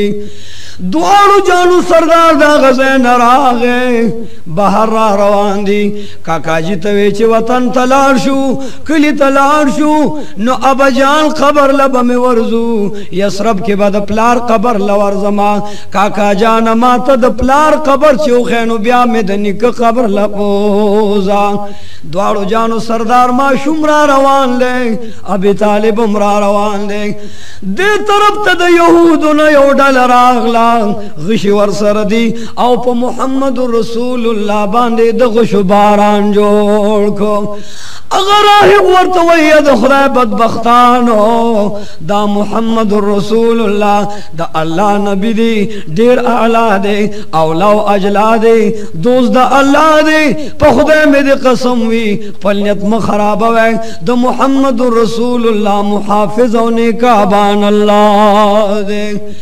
دوارو جانو سردار دا غزین راغے بہر را روان دی کاکا جی تویچ وطن تلار شو کلی تلار شو نو ابا جان قبر لبا میں ورزو یسرب کے بعد پلار قبر لورزما کاکا جان ماتا دا پلار قبر چو خینو بیا میں دنک قبر لپوزا دوارو جانو سردار ما شمرا روان لے ابی طالب امرا روان لے دے طرف تا دا یہودو نا یو ڈال راغلا غشی ورسر دی او پا محمد رسول اللہ باندے دا غش باران جوڑ کو اگر آہی ورطوید خدای بدبختانو دا محمد رسول اللہ دا اللہ نبی دی دیر اعلا دے اولاو اجلا دے دوست دا اللہ دے پا خدای میں دی قسم وی پلنیت مخراب ہوئے دا محمد رسول اللہ محافظ ہونے کا بان اللہ دے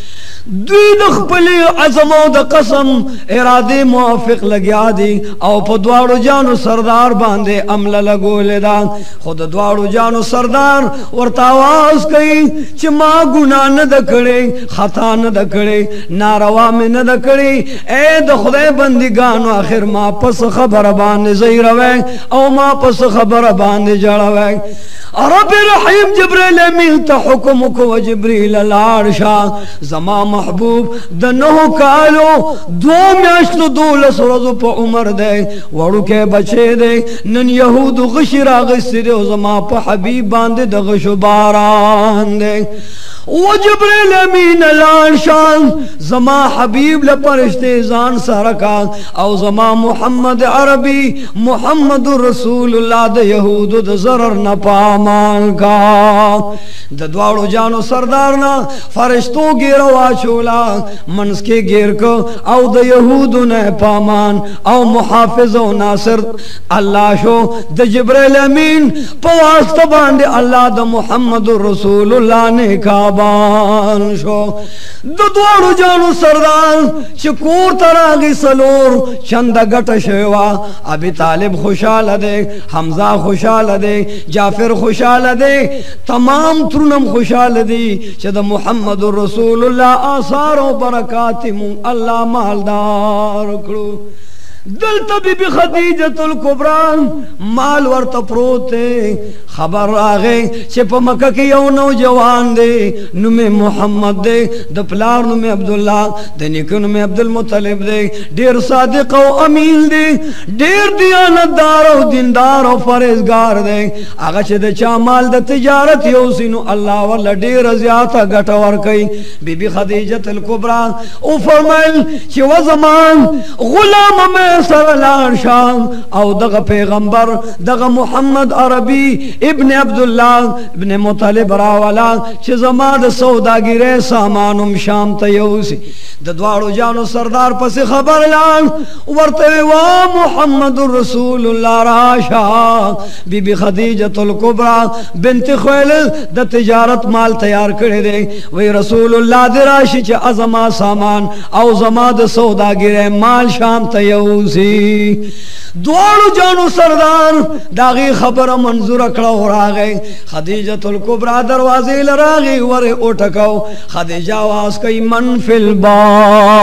دوی دخ پلی عظمو دا قسم ارادی موافق لگیا دی او پا دوارو جانو سردار باندے عمل لگو لیدا خود دوارو جانو سردار ورطاواز کئی چی ما گناہ ندکڑے خطا ندکڑے ناروا میں ندکڑے اے دا خدای بندگانو آخر ما پس خبر باندے زیروے او ما پس خبر باندے جڑوے رب رحیم جبریل امین تا حکم کو جبریل العرشا زمان محبوب د نو کالو دو میاشتو دولس ورځو په عمر دی وړوکی بچی دی نن یهودو غشي راغستی دی او زما په حبیب باندې د غشو باران دی و جبریل امین لان شان زما حبیب لپرشتے زان سرکا او زما محمد عربی محمد رسول اللہ د یہود د ضرر نہ پامان کا د دوارو جانو سردارنا فرشتو گیر واچولا منس کے گیر کو او د یہود نے پامان او محافظ و ناصر اللہ شو د جبریل امین پواسطہ باندے اللہ د محمد رسول اللہ نے کعبان شو د دوارو جانو سردار چکور تراغی سلور چند گٹ شوا ابی طالب خوشحال دے حمزہ خوشحال دے جعفر خوشحال دے تمام ترنم خوشحال دی چد محمد رسول اللہ آثار و برکات من اللہ مالدار کرو دلتا بی بی خدیجت الکبران مال ورطا پروتے خبر آگے چپا مکہ کی یو نوجوان دے نمی محمد دے دپلار نمی عبداللہ دے نکو نمی عبدالمطلب دے دیر صادق و امین دے دیر دیانتدار و دندار و فرزگار دے آگا چھ دے چا مال دے تجارت یو سینو اللہ والا دیر زیادہ گھٹا ورکی بی بی خدیجت الکبران او فرمائل چھ وزمان غلام میں سرلان شان او دغ پیغمبر دغ محمد عربی ابن عبداللہ ابن مطلب راولا چھ زماد سوداگیرے سامانم شام تیوسی ددوارو جانو سردار پس خبر لان ورطوی و محمد رسول اللہ راشا بی بی خدیجت الکبرى بنت خویلد د تجارت مال تیار کرے دے وی رسول اللہ دی راشی چھ ازما سامان او زماد سوداگیرے مال شام تیوسی دوارو جانو سردار داغی خبر منظور اکڑا ہو راگئے خدیجت الکبرى دروازے لراغی ورے اٹھکاو خدیجہ آواز کئی من فی الباب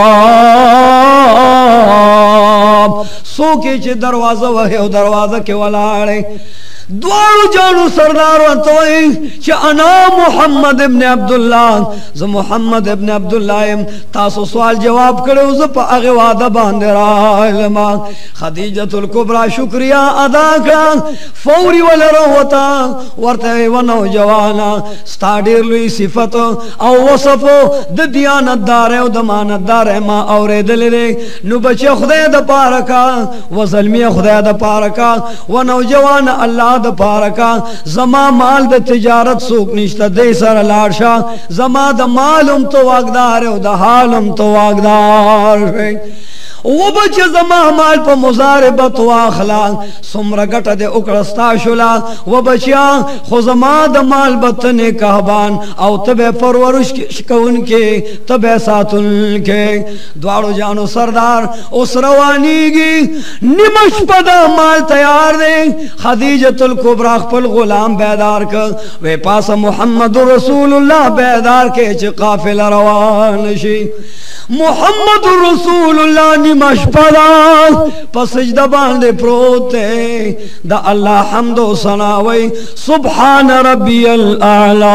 سوکے چھ دروازہ وہے دروازہ کے ولاڑے دوارو جانو سردار ورطوئی چھ انا محمد ابن عبداللہ ز محمد ابن عبداللہ تاسو سوال جواب کرے از پا اغوادہ باندے را علماء خدیجت الکبرى شکریہ ادا کران فوری ولروتا ورطوئی و نوجوانا ستاڈیر لوی صفت او وصفو د دیانت دارے و دمانت دارے ما اورے دلے دے نو بچے خدای دا پارکا و ظلمی خدای دا پارکا و نوجوانا اللہ دا پارکا زما مال دا تجارت سوک نشتا دے سر لارشا زما دا مالم تو واقدار ہے دا حالم تو واقدار ہے وہ بچے زما مال پا مزاربت واخلا سمرا گٹا دے اکرستا شلا وہ بچیا خو زما دا مال بطنے کہبان او تبے پرورش کون کے تبے ساتن کے دوارو جانو سردار اس روانی گی نمش پدا مال تیار دے خدیجت الکبرى خپل غلام بیدار کر وے پاس محمد رسول اللہ بیدار کے چھ قافل روان شی محمد رسول اللہ نمش پدا پسجدہ باندے پروتے دا اللہ حمد و ثناوی سبحان ربی الاعلی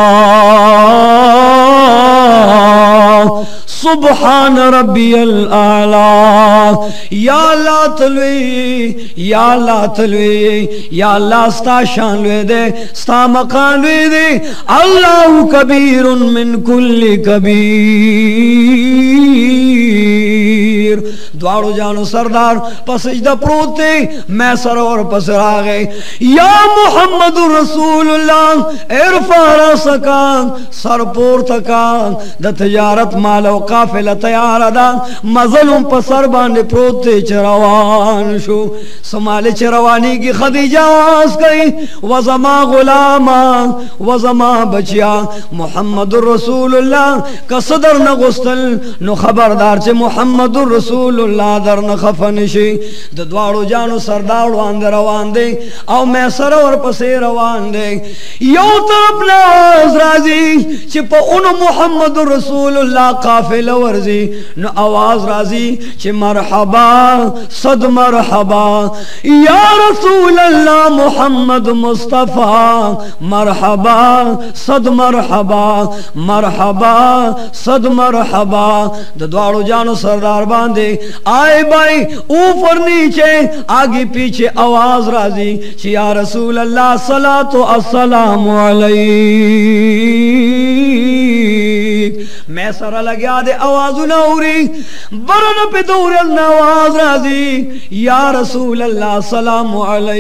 سبحان ربی الاعلی یا اللہ تلوی یا اللہ تلوی یا اللہ ستا شان لوے دے ستا مقان لوے دے اللہ کبیر من کل کبیر دوارو جانو سردار پسجدہ پروتے میں سرور پس راگے یا محمد رسول اللہ ارفع راسکان سر پورتکان دا تجارت مال و قافل تیار دا مظلم پسر باندے پروتے چروان شو سمالے چروانی کی خدیجہ آس گئی وزما غلاما وزما بچیا محمد رسول اللہ کا صدر نغستل نو خبردار چے محمد رسول الله درن خفن شي د دواړو جانو سردار وان روان دي او مې سره ور پسې روان دي یو طرف لاس راځي چې په اون محمد رسول الله قافله ورزي نو आवाज راځي چې مرحبا صد مرحبا یا رسول الله محمد مصطفی مرحبا صد مرحبا مرحبا صد مرحبا د دواړو جانو سردار باندې آئے بھائی اوپر نیچے آگے پیچھے آواز راضی چې یا رسول اللہ صلاۃ و السلام علیک میں سره لگیا دے آواز نوری برن پہ دورل آواز راضی یا رسول اللہ سلام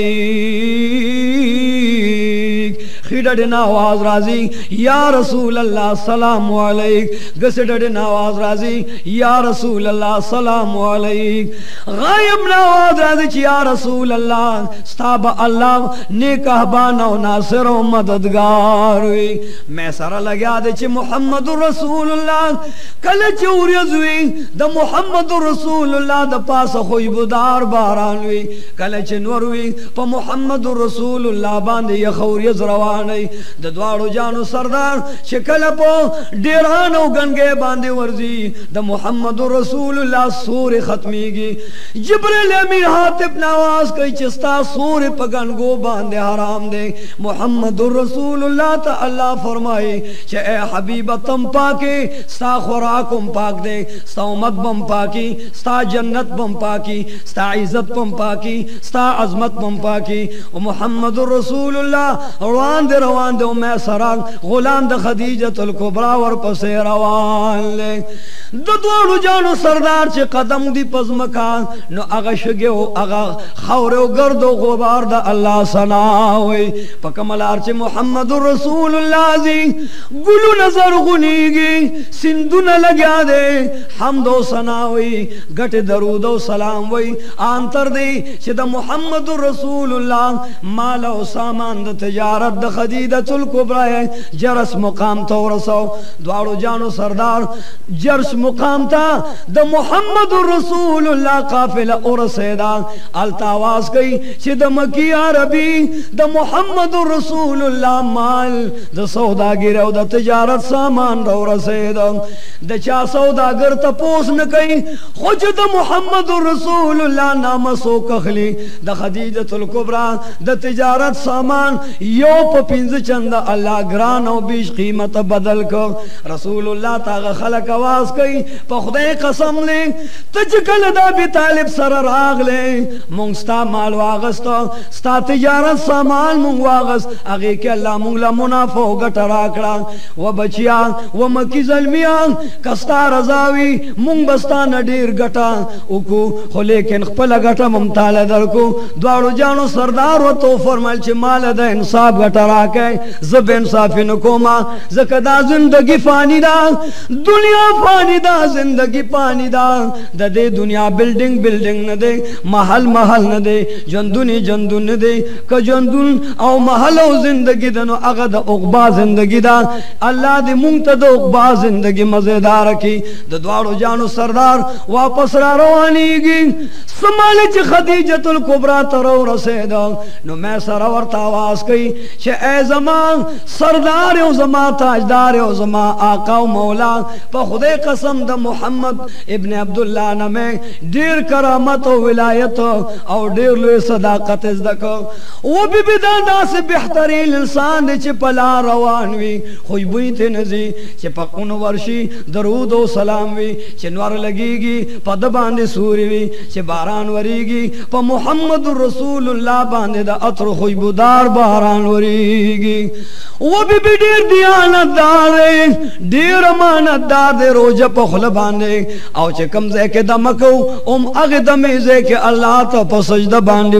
علیک خیڈنا آواز راضی یا رسول اللہ سلام علیک گسڈنا آواز راضی یا رسول اللہ سلام علیک غائب آواز راضی یا رسول اللہ ستاب اللہ نیکہبان و ناصر و مددگار ہوئی میں سارا لگیا دے چی محمد رسول اللہ کل چوریز ہوئی دا محمد رسول اللہ دا پاس خویبدار باران ہوئی کل چنور ہوئی پا محمد رسول اللہ باندے یخوریز روان د دوارو جانو سردار شکل پو ڈیرانو گنگے باندے ورزی د محمد رسول اللہ سور ختمی گی جبریل امین حاتب نواز کئی چستا سور پگنگو باندے حرام دے محمد رسول اللہ تا اللہ فرمائی چہ اے حبیبہ تم پاکی ستا خوراکم پاک دے ستا امت بم پاکی ستا جنت بم پاکی ستا عزت بم پاکی ستا عظمت بم پاکی و محمد رسول اللہ روان دے روان دے میں سران غلام دے خدیجت الکبرا ور پسے روان لے دو دوڑو جانو سردار چے قدم دی پزمکان نو اغا شگیو اغا خوریو گردو غبار دا اللہ سناوی پکملار چے محمد رسول اللہ زی گلو نظر غنیگی سندو نہ لگیا دے حمد و سناوی گٹ درود و سلام وی آنتر دی چے دا محمد رسول اللہ مالا و سامان دا تجارت دا خدیدت الکبرا جرس مقام تو رسو دوارو جانو سردار جرس مقام تا دا محمد رسول اللہ قافل ارسیدہ التاواز کئی چی دا مکی عربی دا محمد رسول اللہ مال دا سودا گرے دا تجارت سامان رو رسیدہ دا چا سودا گر تا پوس نکئی خوچ دا محمد رسول اللہ نام سو کخلی دا خدیجت الکبرا دا تجارت سامان یو پا پینز چند اللہ گران و بیش قیمت بدل کر رسول اللہ تاغ خلق آواز کئی پا خدای قسم لے تجکل دا بی طالب سر راغ لے مونگ ستا مال واغستا ستا تجارت سامان مونگ واغست اگے کہ اللہ مونگ لمنافع گٹ راکڑا و بچیا و مکی ظلمیان کستا رضاوی مونگ بستا نڈیر گٹا اکو خو لیکن خپل گٹا ممتال در کو دوارو جانو سردار و تو فرمال چی مال دا انصاب گٹا راکے زب انصافی نکوما زکدا زندگی فانی دا دنیا فانی دا زندگی پانی دا دا دے دنیا بلڈنگ بلڈنگ نہ دے محل محل نہ دے جندونی جندون نہ دے کہ جندون او محل او زندگی دنو اغد اقبا زندگی دا اللہ دے منتد اقبا زندگی مزیدار کی دا دوارو جانو سردار واپس را روانی گی سمالی چی خدیجت الکبرا ترو رسے دا نو میں سرور تاواز کئی چھ اے زمان سردار او زمان تاجدار او زمان آقا و مولا پا خدے قسم دا محمد ابن عبداللہ نمیں دیر کرامت و ولایت او دیر لوی صداقت ازدکو وہ بھی بدادا سے بہترین انسان دے چھ پلا روانوی خوش بوئی تے نزی چھ پاکون ورشی درود و سلام وی چھ نور لگی گی پا دباندے سوری وی چھ باران وری گی پا محمد رسول اللہ باندے دا عطر خوش بودار باران وری گی وہ بھی بھی دیر دیانت دارے دیر امانت دار دے روجہ پا خلباندے او چه کم زے کے دمکو ام اغدمی زے کے اللہ تا پا سجدہ باندی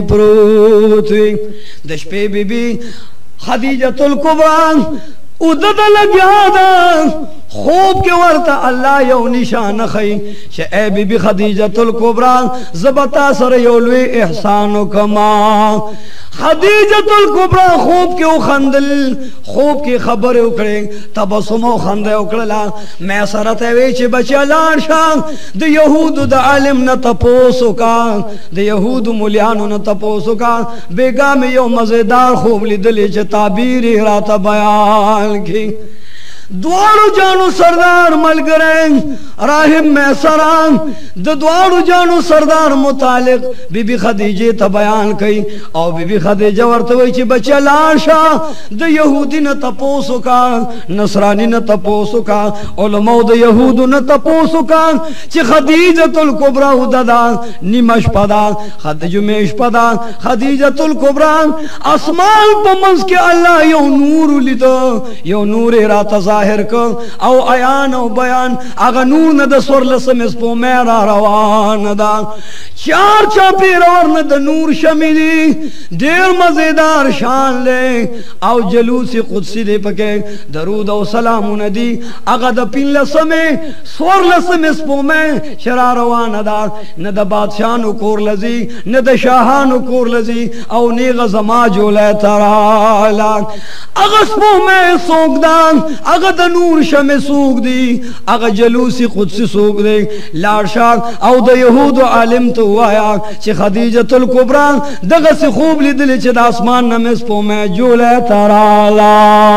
پروتوی دش پی بی بی خدیجت الکبران او دد لگیا دا خوب के वर्ता अल्लाह यौ निशान खई चे ए बीबी खदीजतुल कुबरा ज़बता सर योलवे एहसानो कमा। खदीजतुल कुबरा खूब के उखंदल खूब की खबर उकड़े तबसुमो खंदे उकड़ला मैं सरते वेच बचा लाशा द यहूद द आलिम न तपोसु का द यहूद मुलियानो न तपोसु का बेगा में यो मजेदार खूब लिदले च ताबीर रात बयान की। द्वारू जानू सरदार मलगरें राहिब मैसरां द द्वारू जानू सरदार मुतालिक बीबी खदीजे त बयान कई और बीबी खदीजा वर्तवे ची बच्चा लाशा द यहूदी न तपोसु का नसरानी न तपोसु का उलमा द यहूद न तपोसु का ची खदीजतुल कुबरा उददा निमश पदा खदजुमेश पदा खदीजतुल कुबरा आसमान पमस के अल्लाह यो नूर लिदो यो नूर रात जाहिर को औ अयान औ बयान आगा नूर न द स्वर लसम स्पो मेरा रवान दा चार चापीर और न द नूर शमिली देर मजेदार शान ले औ जलूसी कुदसी दे पके दरूद औ सलाम नदी आगा द पिन लसमे स्वर लसम स्पो में शरा रवान दा न द बादशाह कोर लजी न द शाहान कोर लजी औ नेग जमा जोले तराला अगस्पो में सोगदान अग द नूर शमे सूख दी अग जलूसी कुदसी सूख दे लाशाक औ द यहूद आलिम तो आया चे खदीजतुल कुबरा दग से खूब लिदले चे आसमान नमेस पो में जोले तराला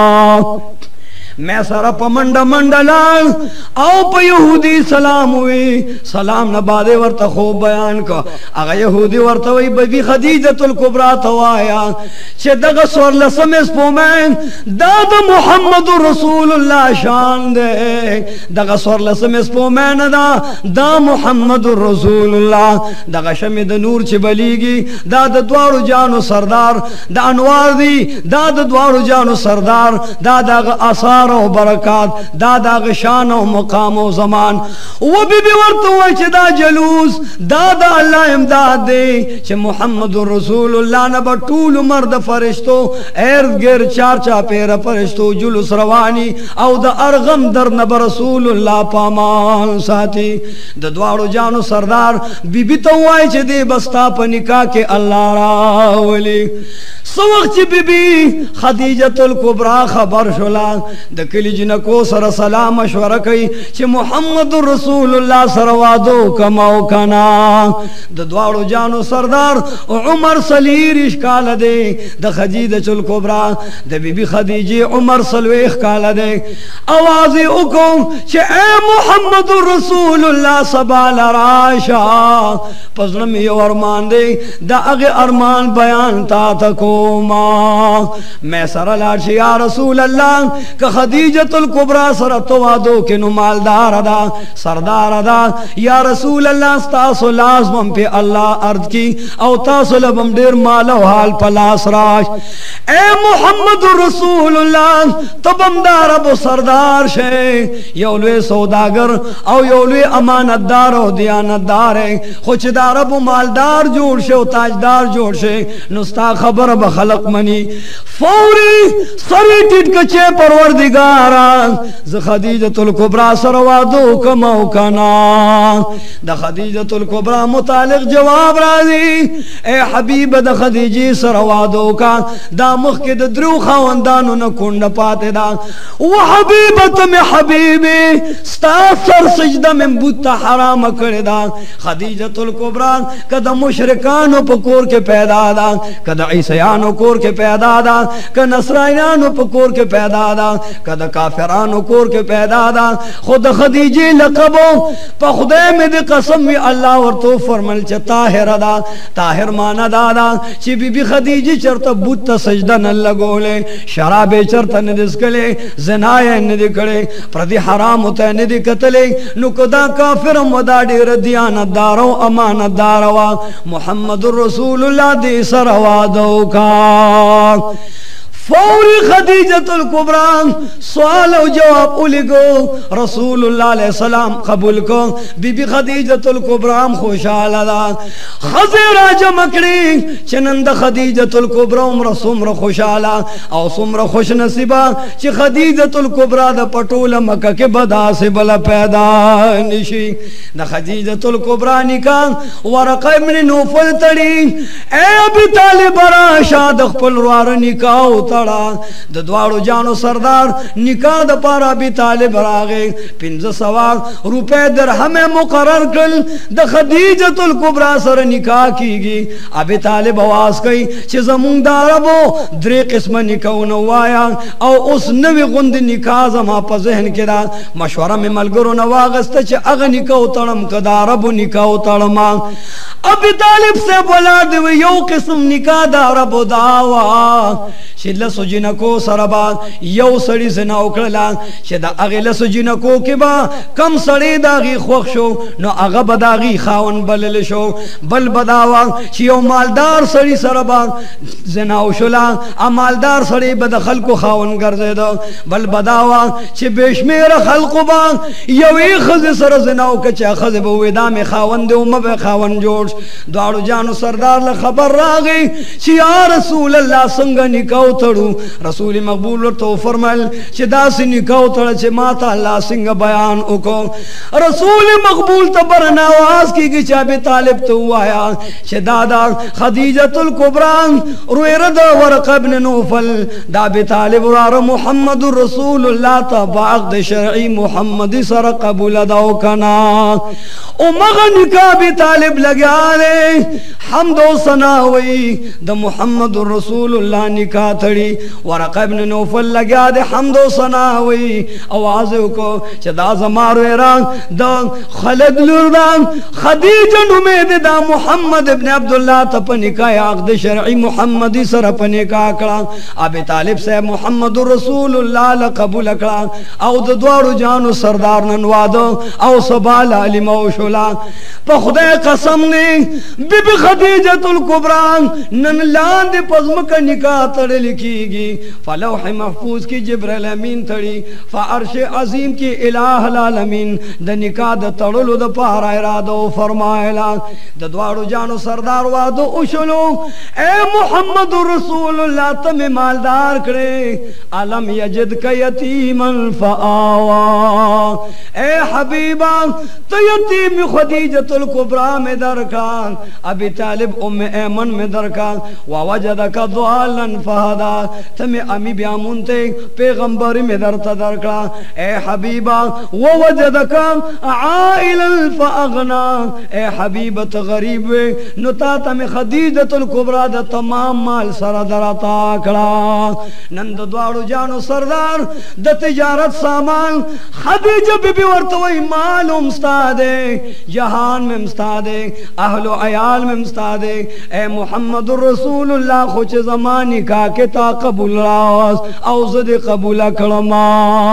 मैं सारा पमंडा मंडलान आओ प यहूदी सलाम हुई सलाम न बादे वर्ता खूब बयान का अगर यहूदी वर्ता वही बीबी खदीजतुल कुबरा तो आया चे दगा स्वर लसमेस पोमें दाद मुहम्मदुर रसूलुल्लाह शान दे दगा स्वर लसमेस पोमें दा दा मुहम्मदुर रसूलुल्लाह दगा शमिद नूर चे बलीगी दाद द्वारू जानो सरदार दा अनवार दी दाद द्वारू जानो सरदार दादा आसार बरकात दादा शान मकाम जमान वो भी भी वर्त दा जलूस दादा अल्लाह इमदाद दे चे मुहम्मदुर रसूलुल्लाह न बटूल मर्द फरिश्तो इर्द गिर्द चार चा पेर फरिश्तो जुलूस रवानी औ द अरगम दर नब रसूलुल्लाह पामान साथी द द्वारो जानो सरदार बीबी तो आए चे दे बस्ता पनिका के अल्लाह रावली सवक्त बीबी खदीजतुल कुबरा खबर शुला दकली जिनको सर सलाम मशवरा कई चे मुहम्मदुर रसूलुल्लाह सरवादो कमाओ कना द द्वारो जानो सरदार उमर सलीर इश्काल दे द खदीजतुल कुबरा द बीबी खदीजे उमर सलवेख काल दे आवाज़ हुकुम चे ए मुहम्मदुर रसूलुल्लाह सबाल राशा पजल में यो अरमान दे द अगे अरमान बयान ता तको मैं सरा लाशी या रसूल अल्लाह का खदीजतुल कुबरा सर तो वादो के नु मालदार अदा सरदार अदा या रसूल अल्लाह तासो लाजम पे अल्लाह अर्ज की औ तासो लबम डेर मालो हाल पलास राश ए मुहम्मदुर रसूलुल्लाह तबमदार अबो सरदार शे योलवे सौदागर औ योलवे अमानतदार औ दियानतदार है खुचदार अबो मालदार जोड़ शे ताजदार जोड़ शे नुस्ता खबर खलक मनी फौरी सरी टिट कचे परवरदिगारा ज खदीजतुल कुबरा सरवादो कमाओ कना द खदीजतुल कुबरा मुतालिक जवाब राजी ए हबीब द खदीजी सरवादो का दा मुख के द द्रू खावंदानो न कुंड पाते दा वो हबीबत में हबीबी स्ता सर सजदा में बुता हराम करे दा खदीजतुल कुबरा कद मुशरिकानो पकोर के पैदा दा कद ईसायानो कोर के पैदा दा क नसरायानो पकोर के पैदा दा कद काफिरानो कोर के पैदा दा खुद खदीजे लकबो प खुदे में दे कसम में अल्लाह और तो फरमल च ताहिर दा ताहिर माना दादा ची बीबी खदीजे चरता बुत सजदा न लगोले शराबे चरता न दिसकले ज़नाए न दिकड़े प्रति हराम होता न दिकतले नुकदा काफिर मदाडी रदियानत दारो अमानत दारवा मुहम्मदुर रसूलुल्लाह दे सरवा दो का फौरी खदीजतुल कुबरा सवाल और जवाब उलिगो रसूलुल्लाह अलैहि सलाम कबूल को बीबी खदीजतुल कुबरा खुशहाल दा खज़ेरा जमकड़ी चनंद खदीजतुल कुबरा उम्र सुमर खुशहाल और सुमर खुश नसीबा च खदीजतुल कुबरा द पटोल मक्का के बदा से बला पैदा निशी द खदीजतुल कुबरा निकाह वरक़ा इब्न नौफल तड़ी ए अबी तालिब बरा शाद खपल वार निकाह उतड़ा द द्वारो जानो सरदार निकाह द पारा अबी तालिब रागे पिंज सवा रुपए दिरहम मुकर्रर कल द खदीजतुल कुबरा सर निकाह कीगी अबी तालिब आवाज कई च जमुंग दारबो द्रे किस्म निकाह नवाया और उस नवी गुंद निकाह जमा पर जहन के दा मशवरा में मलगरो नवागस्त च अग निकाह तड़म कदारबो निकाह तड़मा अबी तालिब से बोला दे यो किस्म निकाह दारबो दावा शिल्ला सुजिना को सरबा यो सड़ी से ना उकड़ला शेदा अगला सुजिना को के बा कम सड़ी दागी खोखशो न अगा बदागी खावन बलल शो बल बदावा चियो मालदार सड़ी सरबा जना उशला आ मालदार सड़ी बदखल को खावन गर्जे दो बल बदावा चे बेशमेर खल्क बा यो एक खज सर जना के चा खज बवेदा में खावन दे उम खावन जोड़ दाड़ू जानो सरदार ला खबर आ गई ची या रसूल अल्लाह संग निकाह तड़ू रसूल मकबूल तो फरमाल चे दास निकाह तड़ चे माता अल्लाह सिंह बयान उको रसूल मकबूल तबर नवाज की कि अबी तालिब तो आया चे दादा खदीजतुल कुबरा रुयरद वरक़ा इब्न नौफल दा अबी तालिब और मुहम्मदुर रसूलुल्लाह तबाक द शरई मुहम्मदी सर कबूल दाओ कना ओ मगन का अबी तालिब लगा ले हमदो सना हुई द मुहम्मदुर रसूलुल्लाह निकाह तड़ी वरक़ा इब्न नौफल लगा दे हमदो सना हुई आवाज को चदा जमारे रंग द खलद लुरदान खदीजा उम्मीद दा मुहम्मद इब्न अब्दुल्लाह तपनी का अक़द शरई मुहम्मदी सर अपने का कड़ा अबी तालिब से मुहम्मदुर रसूलुल्लाह ल कबूल कड़ा औ द द्वारो जानो सरदार ननवादो औ सबाल अली मौशुला प खुदा कसम ने बीबी खदीजतुल कुबरा नन लांद पज़म का निकाह तड़ लिखीगी फलौह महफूज की जिब्राइल अमीन तड़ी फअर्श अजीम की इलाह आलमीन द निकाह द तड़लो द पारा इरादो फरमायला द द्वारो जानो सरदार वादो उशलो ए मुहम्मदुर रसूलुल्लाह तमे मालदार करे अलम यजिद का यतीमन फआवा ए हबीबा तो यतीम खदीजतुल कुबरा में दरका अबी तालिब उम्मे ऐमन में दरका ववजदका ضالن फहदा तमे अमी ब्यामुनते पैगंबर में दरता दरका ए हबीबा ववजदका आइलन फअगना ए हबीबत गरीब नुता तमे खदीजतुल कुबरा द तमाम माल सरा दरता कड़ा नंद द्वारो जानो सरदार द तिजारत सामान खदीजा बीबी वर्तवई मालूम उस्तादे जहान में उस्तादे अहलो अयाल में उस्तादे ए मुहम्मदुर रसूलुल्लाह खुच ज़मानी का के ता कबूल रास औज़द कबूल कलमा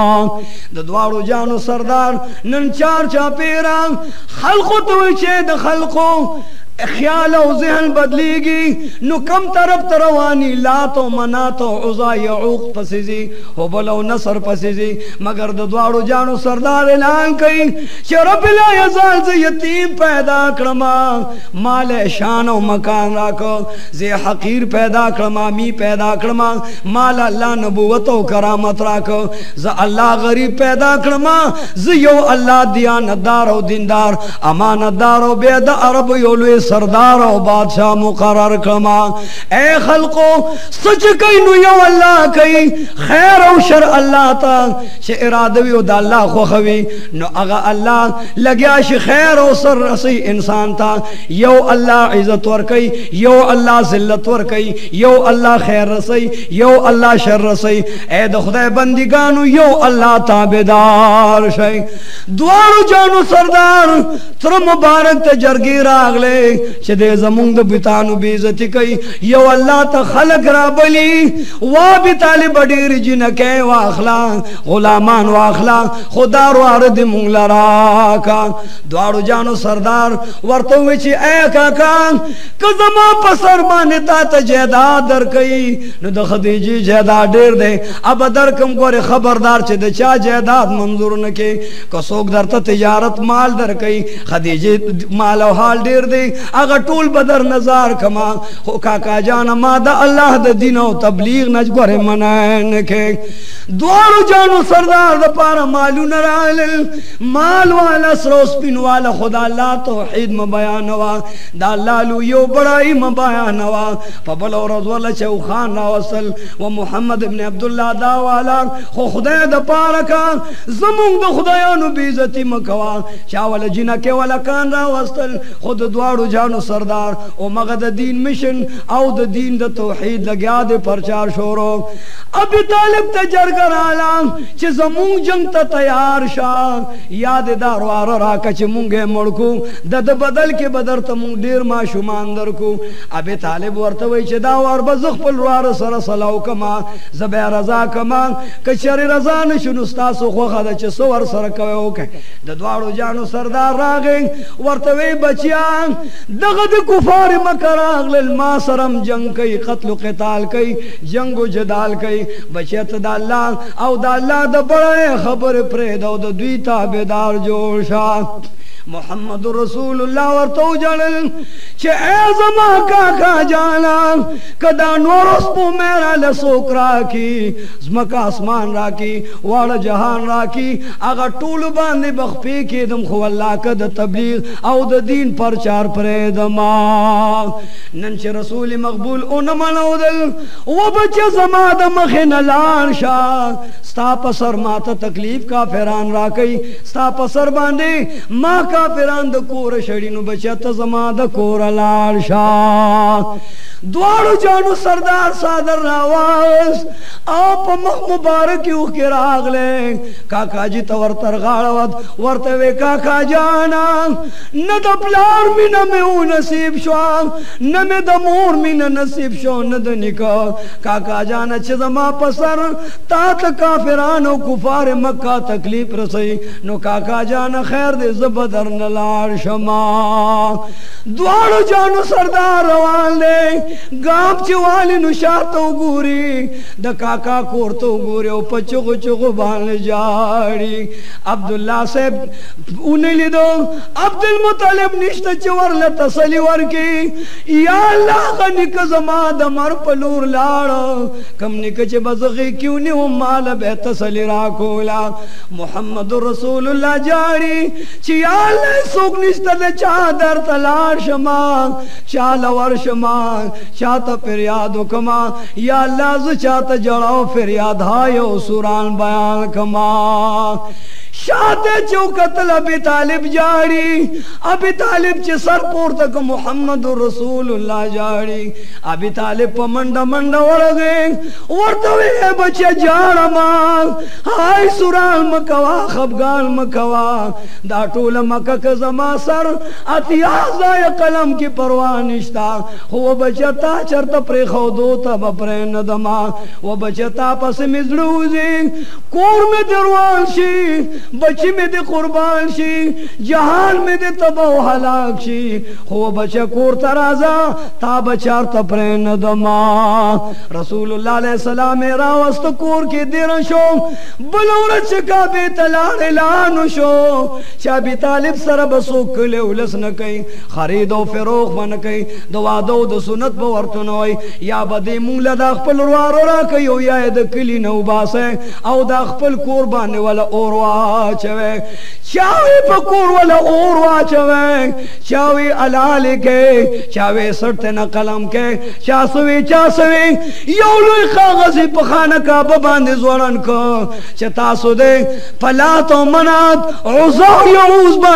द द्वारो जानो सरदार नन चार चापेरा खल्को तो चे द खल्को ख्याल और ज़हन बदलेगी नु कम तरफ तरवानी ला तो मना तो उज़ा यऊक पसीजी हो बोलो नसर पसीजी मगर द द्वारो जानो सरदार ऐलान कई शरब ला यज़ाल से यतीम पैदा करमा माल शान और मकान राखो जे हकीर पैदा करमा मी पैदा करमा माल अल्लाह नबूवत और करामत राखो ज अल्लाह गरीब पैदा करमा ज यो अल्लाह दियानतदार और दीनदार अमानतदार और बेद अरब योलुए सरदार और बादशाह मुकर्रर कमा ए खल्को सच कई नु यो अल्लाह कई खैर और शर अल्लाह ता शे इरादवी और अल्लाह खो खवी नो अगा अल्लाह लग्या शे खैर और सर रसी इंसान था यो अल्लाह इज्जत वर कई यो अल्लाह जिल्लत वर कई यो अल्लाह खैर रसी यो अल्लाह शर रसी ए द खुदा बंदिगानो यो अल्लाह ताबेदार शै द्वारो जानो सरदार तर मुबारक ते जरगी रागले چې دې زمونږ د بتانو بې عزتي کوي یو الله ته خلق را بلی وا ابي طالب ډېر جنکې واخلا غلامان واخلا خدا واره دې مونږ لرا کا دواړو جانو سردار ورته وی چې اے کاکا که زما په سر باندې تا ته جیداد درکې نو د خدیجې جیداد ډېر دی اب درکم ګوره خبردار چې د چا جیداد منظور نه کې که څوک درته تجارت مال درکې خدیجې مال او حال ډېر دی هغه ټول بدر نظر کما خو کاکا جان ما د الله د دین او تبلیغ نه ګوره منع نه کې دواړو جانو سردار د پاره مالونه رالل مال والا سرو سپین والا خدا الله توحید م بیان وا دا لالو یو بڑائی م بیان وا په بل ورځ ولا چو خان راوصل و محمد ابن عبد الله دا والا خو خدای د پاره کا زمونږ د خدایانو بی عزتی مکوا چا ول جنکه ولا کان راوصل خود دواړو جانو سردار او مغه د دین مشن او د دین د توحید لګیا د پرچار شورو ابي طالب ته جرګر عالم چې زمون جنگ ته تیار شاه یاد دار وار راکه چې مونږه مړکو د بدل کې بدر ته مونږ ډیر ما شومان درکو ابي طالب ورته وی چې دا ور بزخ په وار سره سلاو کما زبې رضا کما کچري رضا نشو تاسو خو خدای چې سو ور سره کوي وکي د دواړو جانو سردار راغې ورته وی بچیان دغه د کفار مکه راغلل ما سرم جنگ کوي قتل و قتال کوي جنگ و جدال کوي بچیت د الله او د الله د بڑے خبر پرې دو د دوی تابعدار جوړ شه محمد رسول الله ورته جلل چې ای زما کاکا جانا کدا نور اس په میرا لسوکرا کی زمکا اسمان را کی واړه جهان را کی هغه ټول باندې بخپی کې دم خو الله کده تبلیغ او د دین پرچار پرې دما نن چې رسول مقبول اون منودل و بچ زما د مخه لان شا ستا په سر ماته تکلیف کافران را کوي ستا په سر باندې ما کافران د کور شړینو بچت زما د کور لال شاه دواړو جانو سردار صادر راواز او په مخ مبارک یو کې راغله کاکا جی تور تر غاړه ورته وې کاکا جانا نه د پلار مینا مې نصیب شو نه مې د مور مینا نصیب شو نه د نکاح کاکا جانا چې زما په سر تا ته کافرانو کفار مکه تکلیف رسي نو کاکا جانا خیر دې زبدر نه لاړ شما دواړو جانو سردار روان دي گام چوالی نشاتو گوری دا کاکا کورتو گوری او پچگو چگو بان جاڑی عبداللہ صاحب انہیں لی دو عبدالمطلب نشتا چور لتسلی ورکی یا اللہ کا نک زمان دا مر پلور لارا کم نک چے بزغی کیوں نہیں ہم مالا بے تسلی راکولا محمد رسول اللہ جاڑی چی یا اللہ سوک نشتا دا چادر تلار شما چالور شما چاہتا فریاد کما یا اللہ ز چاہتا جڑاو فریاد ہایو سوران بیان کما شاہتے چو قتل ابی طالب جاڑی ابی طالب چے سر پورتک محمد رسول اللہ جاڑی ابی طالب پا منڈا منڈا ورگے ورطوی ہے بچے جاڑا ماں ہائی سوران مکوا خبگان مکوا دا ٹول مکہ کزما سر اتیازا یا قلم کی پروانشتا وہ بچے تا چرتا پری خودو تا بپرے ندما وہ بچے تا پس مزلوزی کور میں دروان شی بچی میں دے قربان شی جہان میں دے تبا و حلاک شی خو بچے کور ترازا تا بچار تپرے ندما رسول اللہ علیہ السلام راوست کور کی دیرن شو بلورت چکا بیت لان اعلان شو چابی طالب سر بسو کلے اولس نکئی خرید و فروخ بنکئی دوا دو دو سنت بورتنوئی یا بدی مولا دا خپل روارو را کئیو یا دا کلی نو باسے او دا خپل قربان والا اوروا چوے چاوی پکور والا اوروا چوے چاوی علالی کے چاوی سرطن قلم کے چاسوی چاسوی یولوی خاغذی پخانا کا بباندی زورن کو چتاسو دے پلات و منات عزا یعوز با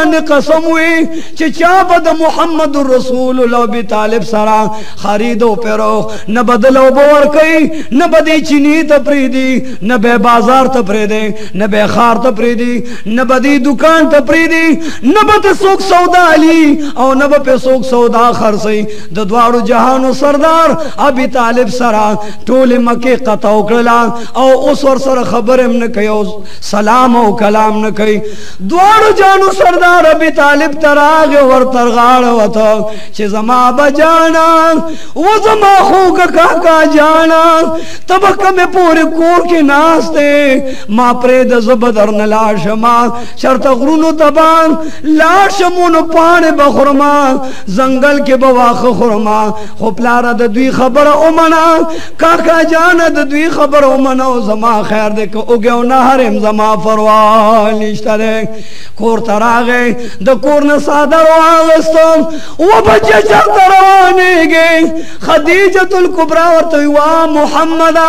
बांधे कसम हुई कि चा बद मोहम्मद रसूलुल्लाह अबी तालिब सरा खरीदो पेरो न बदलो बोर कई न बदी चीनी तपरीदी न बे बाजार तपरीदे न बे खार तपरीदी न बदी दुकान तपरीदी न बद सुख सौदा अली और न बे सुख सौदा खरसई द द्वारो जहानो सरदार अबी तालिब सरा टोले मके कताओ कला और उस और सर खबर न कयो सलाम और कलाम न कई द्वारो जानो सरदार अबी तालिब तरागे और तरगाड़ वता चे जमा बजाना वो जमा होगा काका जाना तब कमे पूरे कोर के नास्ते माँ प्रेद जबदर न लाश माँ शर्त गुरुनो तबान लाश मुन पाने बखुरमा जंगल के बवाख खुरमा खुपलारा द दुई खबर ओमना काका जाना द दुई खबर ओमना जमा खैर दे को उगयो ना हरम जमा फरवाल निश्ता दे कोर तरागे द कोर न सादर वागस्तो वो बच्चे चलता रवाने गए खदीजतुल कुबरा और तो वा मुहम्मदा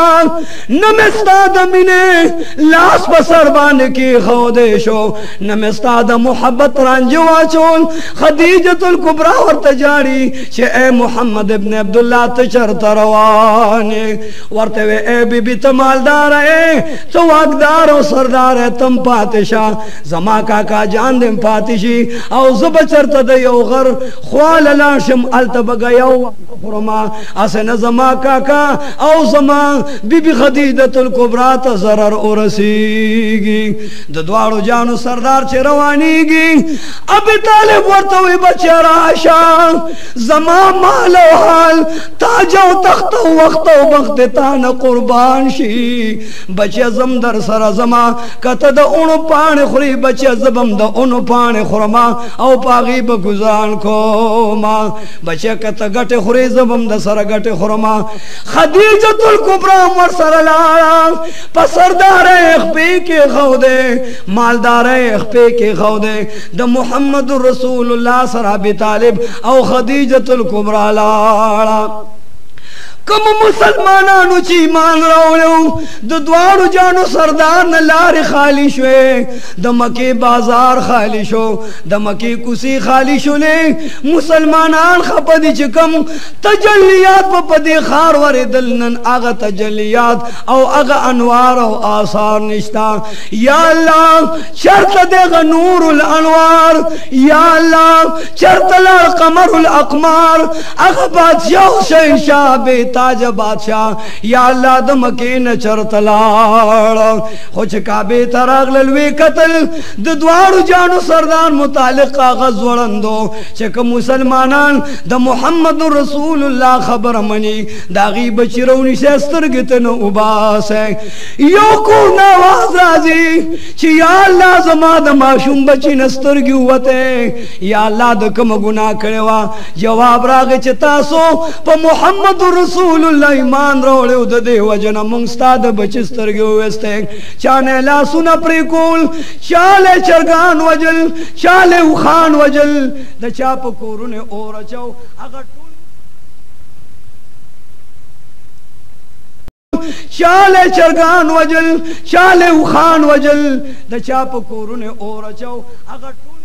नमस्ताद मिने लाश बसर बान की खौदेशो नमस्ताद मोहब्बत रंजवा चोल खदीजतुल कुबरा और तजारी छे ए मोहम्मद इब्न अब्दुल्लाह तचर तरवाने वर्ते वे ए बीबी तमालदार है तो वागदार और सरदार है तुम पातिशा जमा काका जान दे पातिशी और जुबचर तदयो गर ख्वाल लाशम अल्तबगयो खुरमा असन जमा काका औ जमा बीबी खदीजतुल कुबरा त जरर ओरसीगी द द्वारो जानो सरदार चे रवानीगी अबी तालिब वर्तवे बचरा आशा जमा मालो हाल ताजो तख्तो वक्तो वक्त तान कुर्बान शी बचे जमदर सरा जमा कत द उन पान खुरी बचे जबम द उन पान खुरमा औ पागी बगुजान को मा बचे कत गटे खुरी जबम द सरा गटे खुरमा खदीजतुल कुबरा मर सर लाला पसरदार इख्पे के खौदे मालदार इख्पे के खौदे द मोहम्मद रसूलुल्लाह सर अबी तालिब औ खदीजतुल कुबरा लाला कम मुसलमानानु ची मान रहो द द्वारो जानो सरदार न लार खाली शो द मके बाजार खाली शो द मके कुसी खाली शो ले मुसलमानान खपदी चिकम तजल्लियात प पदे खार वरे दलनन आगा तजल्लियात औ आगा अनवार औ आसार निश्ता या अल्लाह शर्त दे नूरुल अनवार या अल्लाह शर्त ला कमरुल अकमार आगा बादशाह शहंशाह बे ताज बादशाह या अल्लाह दम के न चरतलाड़ खुच काबे तराग ललवे कतल द द्वार जानो सरदार मुतालिक कागज वड़ंदो चक मुसलमानान द मोहम्मद रसूलुल्लाह खबर मनी दागी बचिरौनी से स्तरगतन उबास है यो को नवाज राजी छि या अल्लाह जमा द माशूम बची नस्तरगी वते या अल्लाह द कम गुनाह करेवा जवाब रागे चतासो प मोहम्मद रसूल रसूलुल्लाह ईमान रोले उद देव जना मुंगस्ताद बचिस्तर गयो वस्ते चाने ला सुना प्रिकुल चाले चरगान वजल चाले उखान वजल द चाप कोरुने और चाओ अगर चाले चरगान वजल चाले उखान वजल द चाप कोरुने और चाओ अगर